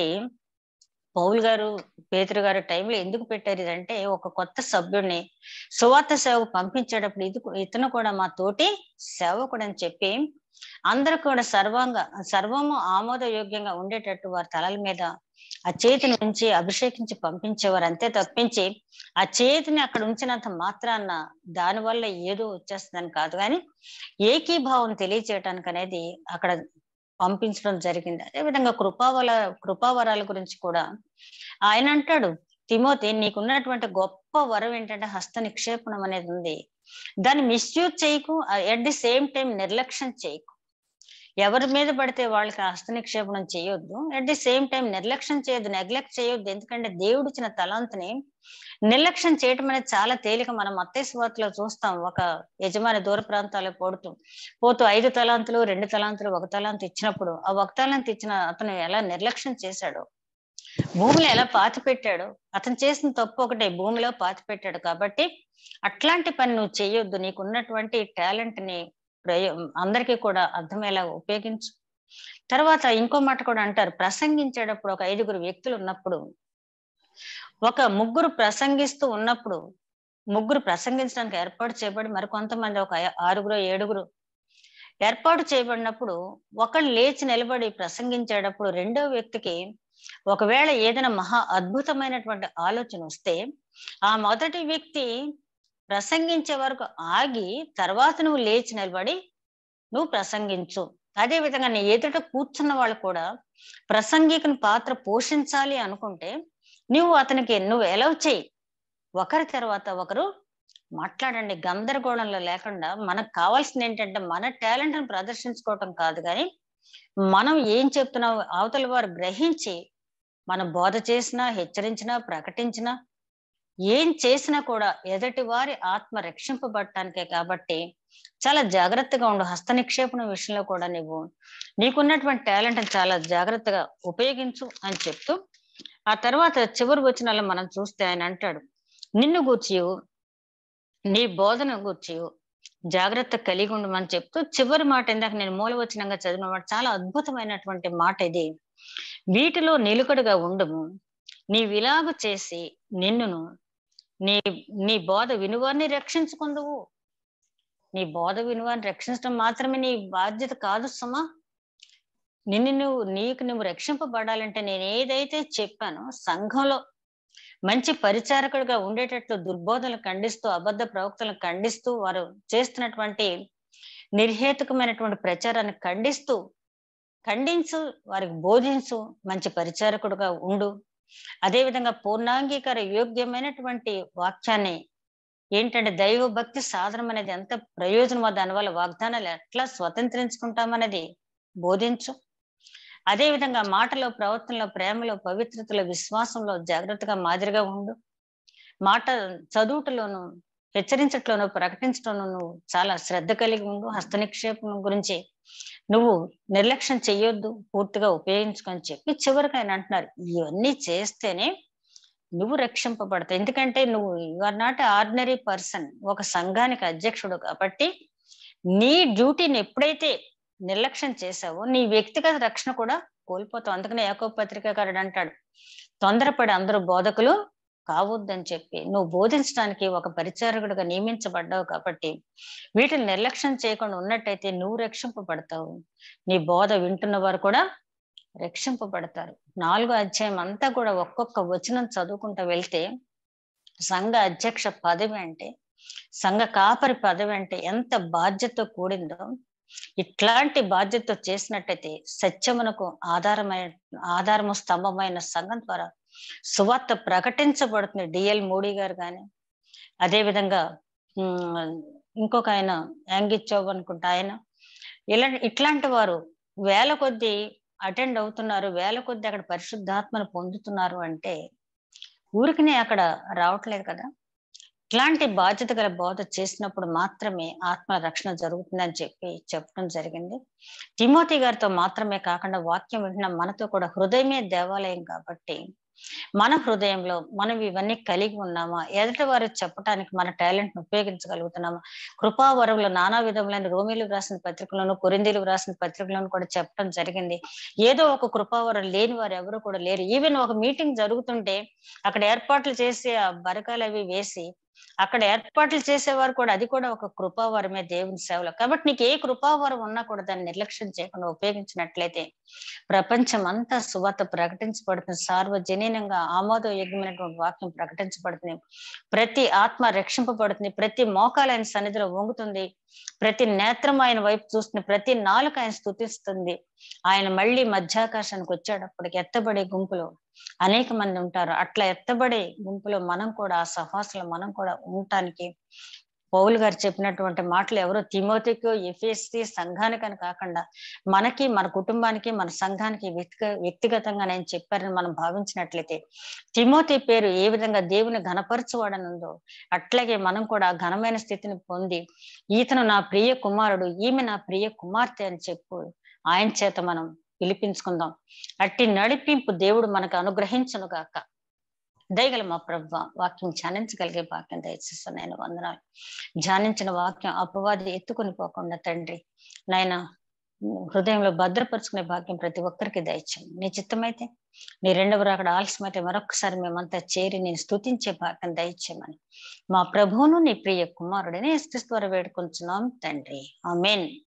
పౌలు గారు, పేతురు గారు టైంలో ఎందుకు పెట్టారు ఇదంటే, ఒక కొత్త సభ్యుడిని సువార్త సేవకు పంపించేటప్పుడు ఇది ఇతను కూడా మా తోటి సేవకుడు అని చెప్పి అందరూ కూడా సర్వంగా సర్వము ఆమోదయోగ్యంగా ఉండేటట్టు వారి తలల మీద ఆ చేతిని ఉంచి అభిషేకించి పంపించేవారు. అంతే తప్పించి ఆ చేతిని అక్కడ ఉంచినంత మాత్రాన దానివల్ల ఏదో వచ్చేస్తుందని కాదు, కానీ ఏకీభావం తెలియచేయటానికి అనేది అక్కడ పంపించడం జరిగింది. అదేవిధంగా కృపావల కృపావరాల గురించి కూడా ఆయన అంటాడు, తిమోతి నీకున్నటువంటి గొప్ప వరం ఏంటంటే హస్త నిక్షేపణం అనేది ఉంది. దాన్ని మిస్యూజ్ చేయకు, అట్ ది సేమ్ టైం నిర్లక్ష్యం చేయకు. ఎవరి మీద పడితే వాళ్ళకి హస్త నిక్షేపణం చేయొద్దు, అట్ ది సేమ్ టైం నిర్లక్ష్యం చేయొద్దు, నెగ్లెక్ట్ చేయొద్దు. ఎందుకంటే దేవుడు ఇచ్చిన తలాంతుని నిర్లక్ష్యం చేయటం అనేది చాలా తేలిక. మనం మత్తయి సువార్తలో చూస్తాం, ఒక యజమాని దూర ప్రాంతాలకు పోడుతూ పోతూ ఐదు తలాంతులు, రెండు తలాంతులు, ఒక తలాంతు ఇచ్చినప్పుడు ఆ ఒక తలాంతు ఇచ్చిన అతను ఎలా నిర్లక్ష్యం చేశాడు, భూమిలో ఎలా పాతి పెట్టాడు. అతను చేసిన తప్పు ఒకటే, భూమిలో పాతి పెట్టాడు. కాబట్టి అట్లాంటి పని నువ్వు చేయొద్దు. నీకున్నటువంటి టాలెంట్ ని ప్రయో అందరికీ కూడా అర్థమయ్యేలా ఉపయోగించు. తర్వాత ఇంకో మాట కూడా అంటారు, ప్రసంగించేటప్పుడు ఒక ఐదుగురు వ్యక్తులు ఉన్నప్పుడు, ఒక ముగ్గురు ప్రసంగిస్తూ ఉన్నప్పుడు, ముగ్గురు ప్రసంగించడానికి ఏర్పాటు చేయబడి మరి కొంతమంది ఒక ఆరుగురు ఏడుగురు ఏర్పాటు చేయబడినప్పుడు ఒకళ్ళు లేచి నిలబడి ప్రసంగించేటప్పుడు రెండో వ్యక్తికి ఒకవేళ ఏదైనా మహా అద్భుతమైనటువంటి ఆలోచన వస్తే ఆ మొదటి వ్యక్తి ప్రసంగించే వరకు ఆగి తర్వాత నువ్వు లేచి నిలబడి నువ్వు ప్రసంగించు. అదే విధంగా నీ ఎదుట కూర్చున్న వాళ్ళు కూడా ప్రసంగికుని పాత్ర పోషించాలి అనుకుంటే నువ్వు అతనికి నువ్వు ఎలవ్ చేయి, ఒకరి తర్వాత ఒకరు మాట్లాడండి. గందరగోళంలో లేకుండా మనకు కావాల్సింది ఏంటంటే మన టాలెంట్ ని ప్రదర్శించుకోవటం కాదు, కానీ మనం ఏం చెప్తున్నావు అవతల వారు గ్రహించి మనం బోధ చేసినా, హెచ్చరించినా, ప్రకటించినా, ఏం చేసినా కూడా ఎదుటి వారి ఆత్మ రక్షింపబడటానికే. కాబట్టి చాలా జాగ్రత్తగా ఉండు. హస్త నిక్షేపణ విషయంలో కూడా నువ్వు నీకున్నటువంటి టాలెంట్ చాలా జాగ్రత్తగా ఉపయోగించు అని చెప్తూ ఆ తర్వాత చివరి వచనాల్లో మనం చూస్తే ఆయన అంటాడు, నిన్ను గూర్చి నీ బోధన గూర్చి జాగ్రత్త కలిగి ఉండమని చెప్తూ చివరి మాట, ఇందాక నేను మూలవచనంగా చదివిన మాట చాలా అద్భుతమైనటువంటి మాట ఇది. వీటిలో నిలుకడగా ఉండము, నీవిలాగు చేసి నిన్నును నీ నీ బోధ వినువాన్ని రక్షించుకుందువు. నీ బోధ వినువాన్ని రక్షించడం మాత్రమే నీ బాధ్యత కాదు సుమా. నిన్ను నువ్వు నీకు నువ్వు రక్షింపబడాలంటే నేను ఏదైతే చెప్పానో సంఘంలో మంచి పరిచారకుడిగా ఉండేటట్లు దుర్బోధనలు ఖండిస్తూ, అబద్ధ ప్రవక్తలను ఖండిస్తూ, వారు చేస్తున్నటువంటి నిర్హేతుకమైనటువంటి ప్రచారాన్ని ఖండిస్తూ ఖండించు, వారికి బోధించు, మంచి పరిచారకుడుగా ఉండు. అదే విధంగా పూర్ణాంగీకార యోగ్యమైనటువంటి వాక్యాన్ని ఏంటంటే దైవ భక్తి సాధనం అనేది ఎంత ప్రయోజనమో, దానివల్ల వాగ్దానాలు ఎట్లా స్వతంత్రించుకుంటామనేది బోధించు. అదే విధంగా మాటలో, ప్రవర్తనలో, ప్రేమలో, పవిత్రతలో, విశ్వాసంలో జాగ్రత్తగా మాదిరిగా ఉండు. మాట చదువుటలోను, హెచ్చరించట్లోను, ప్రకటించడంలో నువ్వు చాలా శ్రద్ధ కలిగి ఉండు. హస్త నిక్షేపం గురించి నువ్వు నిర్లక్ష్యం చెయ్యొద్దు, పూర్తిగా ఉపయోగించుకొని చెప్పి చివరికి ఆయన అంటున్నారు, ఇవన్నీ చేస్తేనే నువ్వు రక్షింపబడతావు. ఎందుకంటే నువ్వు you are not ordinary person, ఒక సంఘానికి అధ్యక్షుడు. కాబట్టి నీ డ్యూటీని ఎప్పుడైతే నిర్లక్ష్యం చేశావో నీ వ్యక్తిగత రక్షణ కూడా కోల్పోతావు. అందుకనే యాకోబు పత్రికాకారుడు అంటాడు, తొందరపడి అందరూ బోధకులు కావద్దని చెప్పి నువ్వు బోధించడానికి ఒక పరిచారకుడిగా నియమించబడ్డావు కాబట్టి వీటిని నిర్లక్ష్యం చేయకుండా ఉన్నట్టయితే నువ్వు రక్షింపబడతావు, నీ బోధ వింటున్న వారు కూడా రక్షింపబడతారు. నాలుగో అధ్యాయం అంతా కూడా ఒక్కొక్క వచనం చదువుకుంటూ వెళ్తే సంఘ అధ్యక్ష పదవి అంటే, సంఘ కాపరి పదవి అంటే ఎంత బాధ్యత కూడిందో, ఇట్లాంటి బాధ్యత చేసినట్టయితే సత్యమునకు ఆధారమైన ఆధారము స్తంభమైన సంఘం ద్వారా సువార్త ప్రకటించబడుతుంది. డిఎల్ మోడీ గారు కానీ, అదే విధంగా ఉమ్ ఇంకొక ఆయన యాంగిచ్చోవ్ అనుకుంటా ఆయన, ఇలా ఇట్లాంటి వారు వేల కొద్దీ అటెండ్ అవుతున్నారు, వేల కొద్దీ అక్కడ పరిశుద్ధాత్మను పొందుతున్నారు అంటే ఊరికినే అక్కడ రావట్లేదు కదా. ఇట్లాంటి బాధ్యత గల బోధ చేసినప్పుడు మాత్రమే ఆత్మ రక్షణ జరుగుతుందని చెప్పి చెప్పడం జరిగింది. తిమోతి గారితో మాత్రమే కాకుండా వాక్యం వింటున్న మనతో కూడా హృదయమే దేవాలయం కాబట్టి మన హృదయంలో మనం ఇవన్నీ కలిగి ఉన్నామా, ఎదుటి వారికి చెప్పడానికి మన టాలెంట్ ను ఉపయోగించగలుగుతున్నామా, కృపావరంలో నానా విధములైన రోమిలకు రాసిన పత్రికలను, కొరింథీయులకు రాసిన పత్రికలను కూడా చెప్పడం జరిగింది. ఏదో ఒక కృపావరం లేని వారు ఎవరు కూడా లేరు. ఈవెన్ ఒక మీటింగ్ జరుగుతుంటే అక్కడ ఏర్పాట్లు చేసి ఆ బరకాలు అవి వేసి అక్కడ ఏర్పాట్లు చేసేవారు కూడా, అది కూడా ఒక కృపావరమే దేవుని సేవలో. కాబట్టి నీకు ఏ కృపావరం ఉన్నా కూడా దాన్ని నిర్లక్ష్యం చేయకుండా ఉపయోగించినట్లయితే ప్రపంచం అంతా సువార్త ప్రకటించబడుతుంది, సార్వజనీనంగా ఆమోదయోగ్యమైనటువంటి వాక్యం ప్రకటించబడుతుంది, ప్రతి ఆత్మ రక్షింపబడుతుంది, ప్రతి మోకాలు ఆయన సన్నిధిలో వంగుతుంది, ప్రతి నేత్రం ఆయన వైపు చూస్తుంది, ప్రతి నాలుక ఆయన స్తుతిస్తుంది. ఆయన మళ్ళీ మధ్యాకాశానికి వచ్చేటప్పటికి ఎత్తబడే గుంపులో అనేక మంది ఉంటారు. అట్లా ఎత్తబడే గుంపులో మనం కూడా, ఆ సహవాసంలో మనం కూడా ఉండటానికి పౌలు గారు చెప్పినటువంటి మాటలు ఎవరో తిమోతికో ఎఫెసీ సంఘానికని కాకుండా మనకి, మన కుటుంబానికి, మన సంఘానికి వ్యక్తిగ వ్యక్తిగతంగా నేను చెప్పారని మనం భావించినట్లయితే, తిమోతి పేరు ఏ విధంగా దేవుని ఘనపరచువాడని ఉందో అట్లాగే మనం కూడా ఘనమైన స్థితిని పొంది, ఈతను నా ప్రియ కుమారుడు, ఈమె నా ప్రియ కుమార్తె అని చెప్పు ఆయన చేత మనం పిలిపించుకుందాం. అట్టి నడిపింపు దేవుడు మనకు అనుగ్రహించును గాక. దయగల మా ప్రభువా, వాక్యం ధ్యానించగలిగే వాక్యం దయచేస్తాను నేను వందనాలు. ధ్యానించిన వాక్యం అపవాది ఎత్తుకొని పోకుండా తండ్రి నాయన హృదయంలో భద్రపరుచుకునే భాగ్యం ప్రతి ఒక్కరికి దయచేయండి. నీ చిత్తమైతే, నీ రెండవ రాకడ ఆలస్యమైతే మరొకసారి మేమంతా చేరి నేను స్తుతించే భాగ్యం దయచేయమని మా ప్రభువును నీ ప్రియ కుమారుడిని యేసు క్రీస్తు ద్వారా వేడుకొంచున్నాం తండ్రి. ఆమేన్.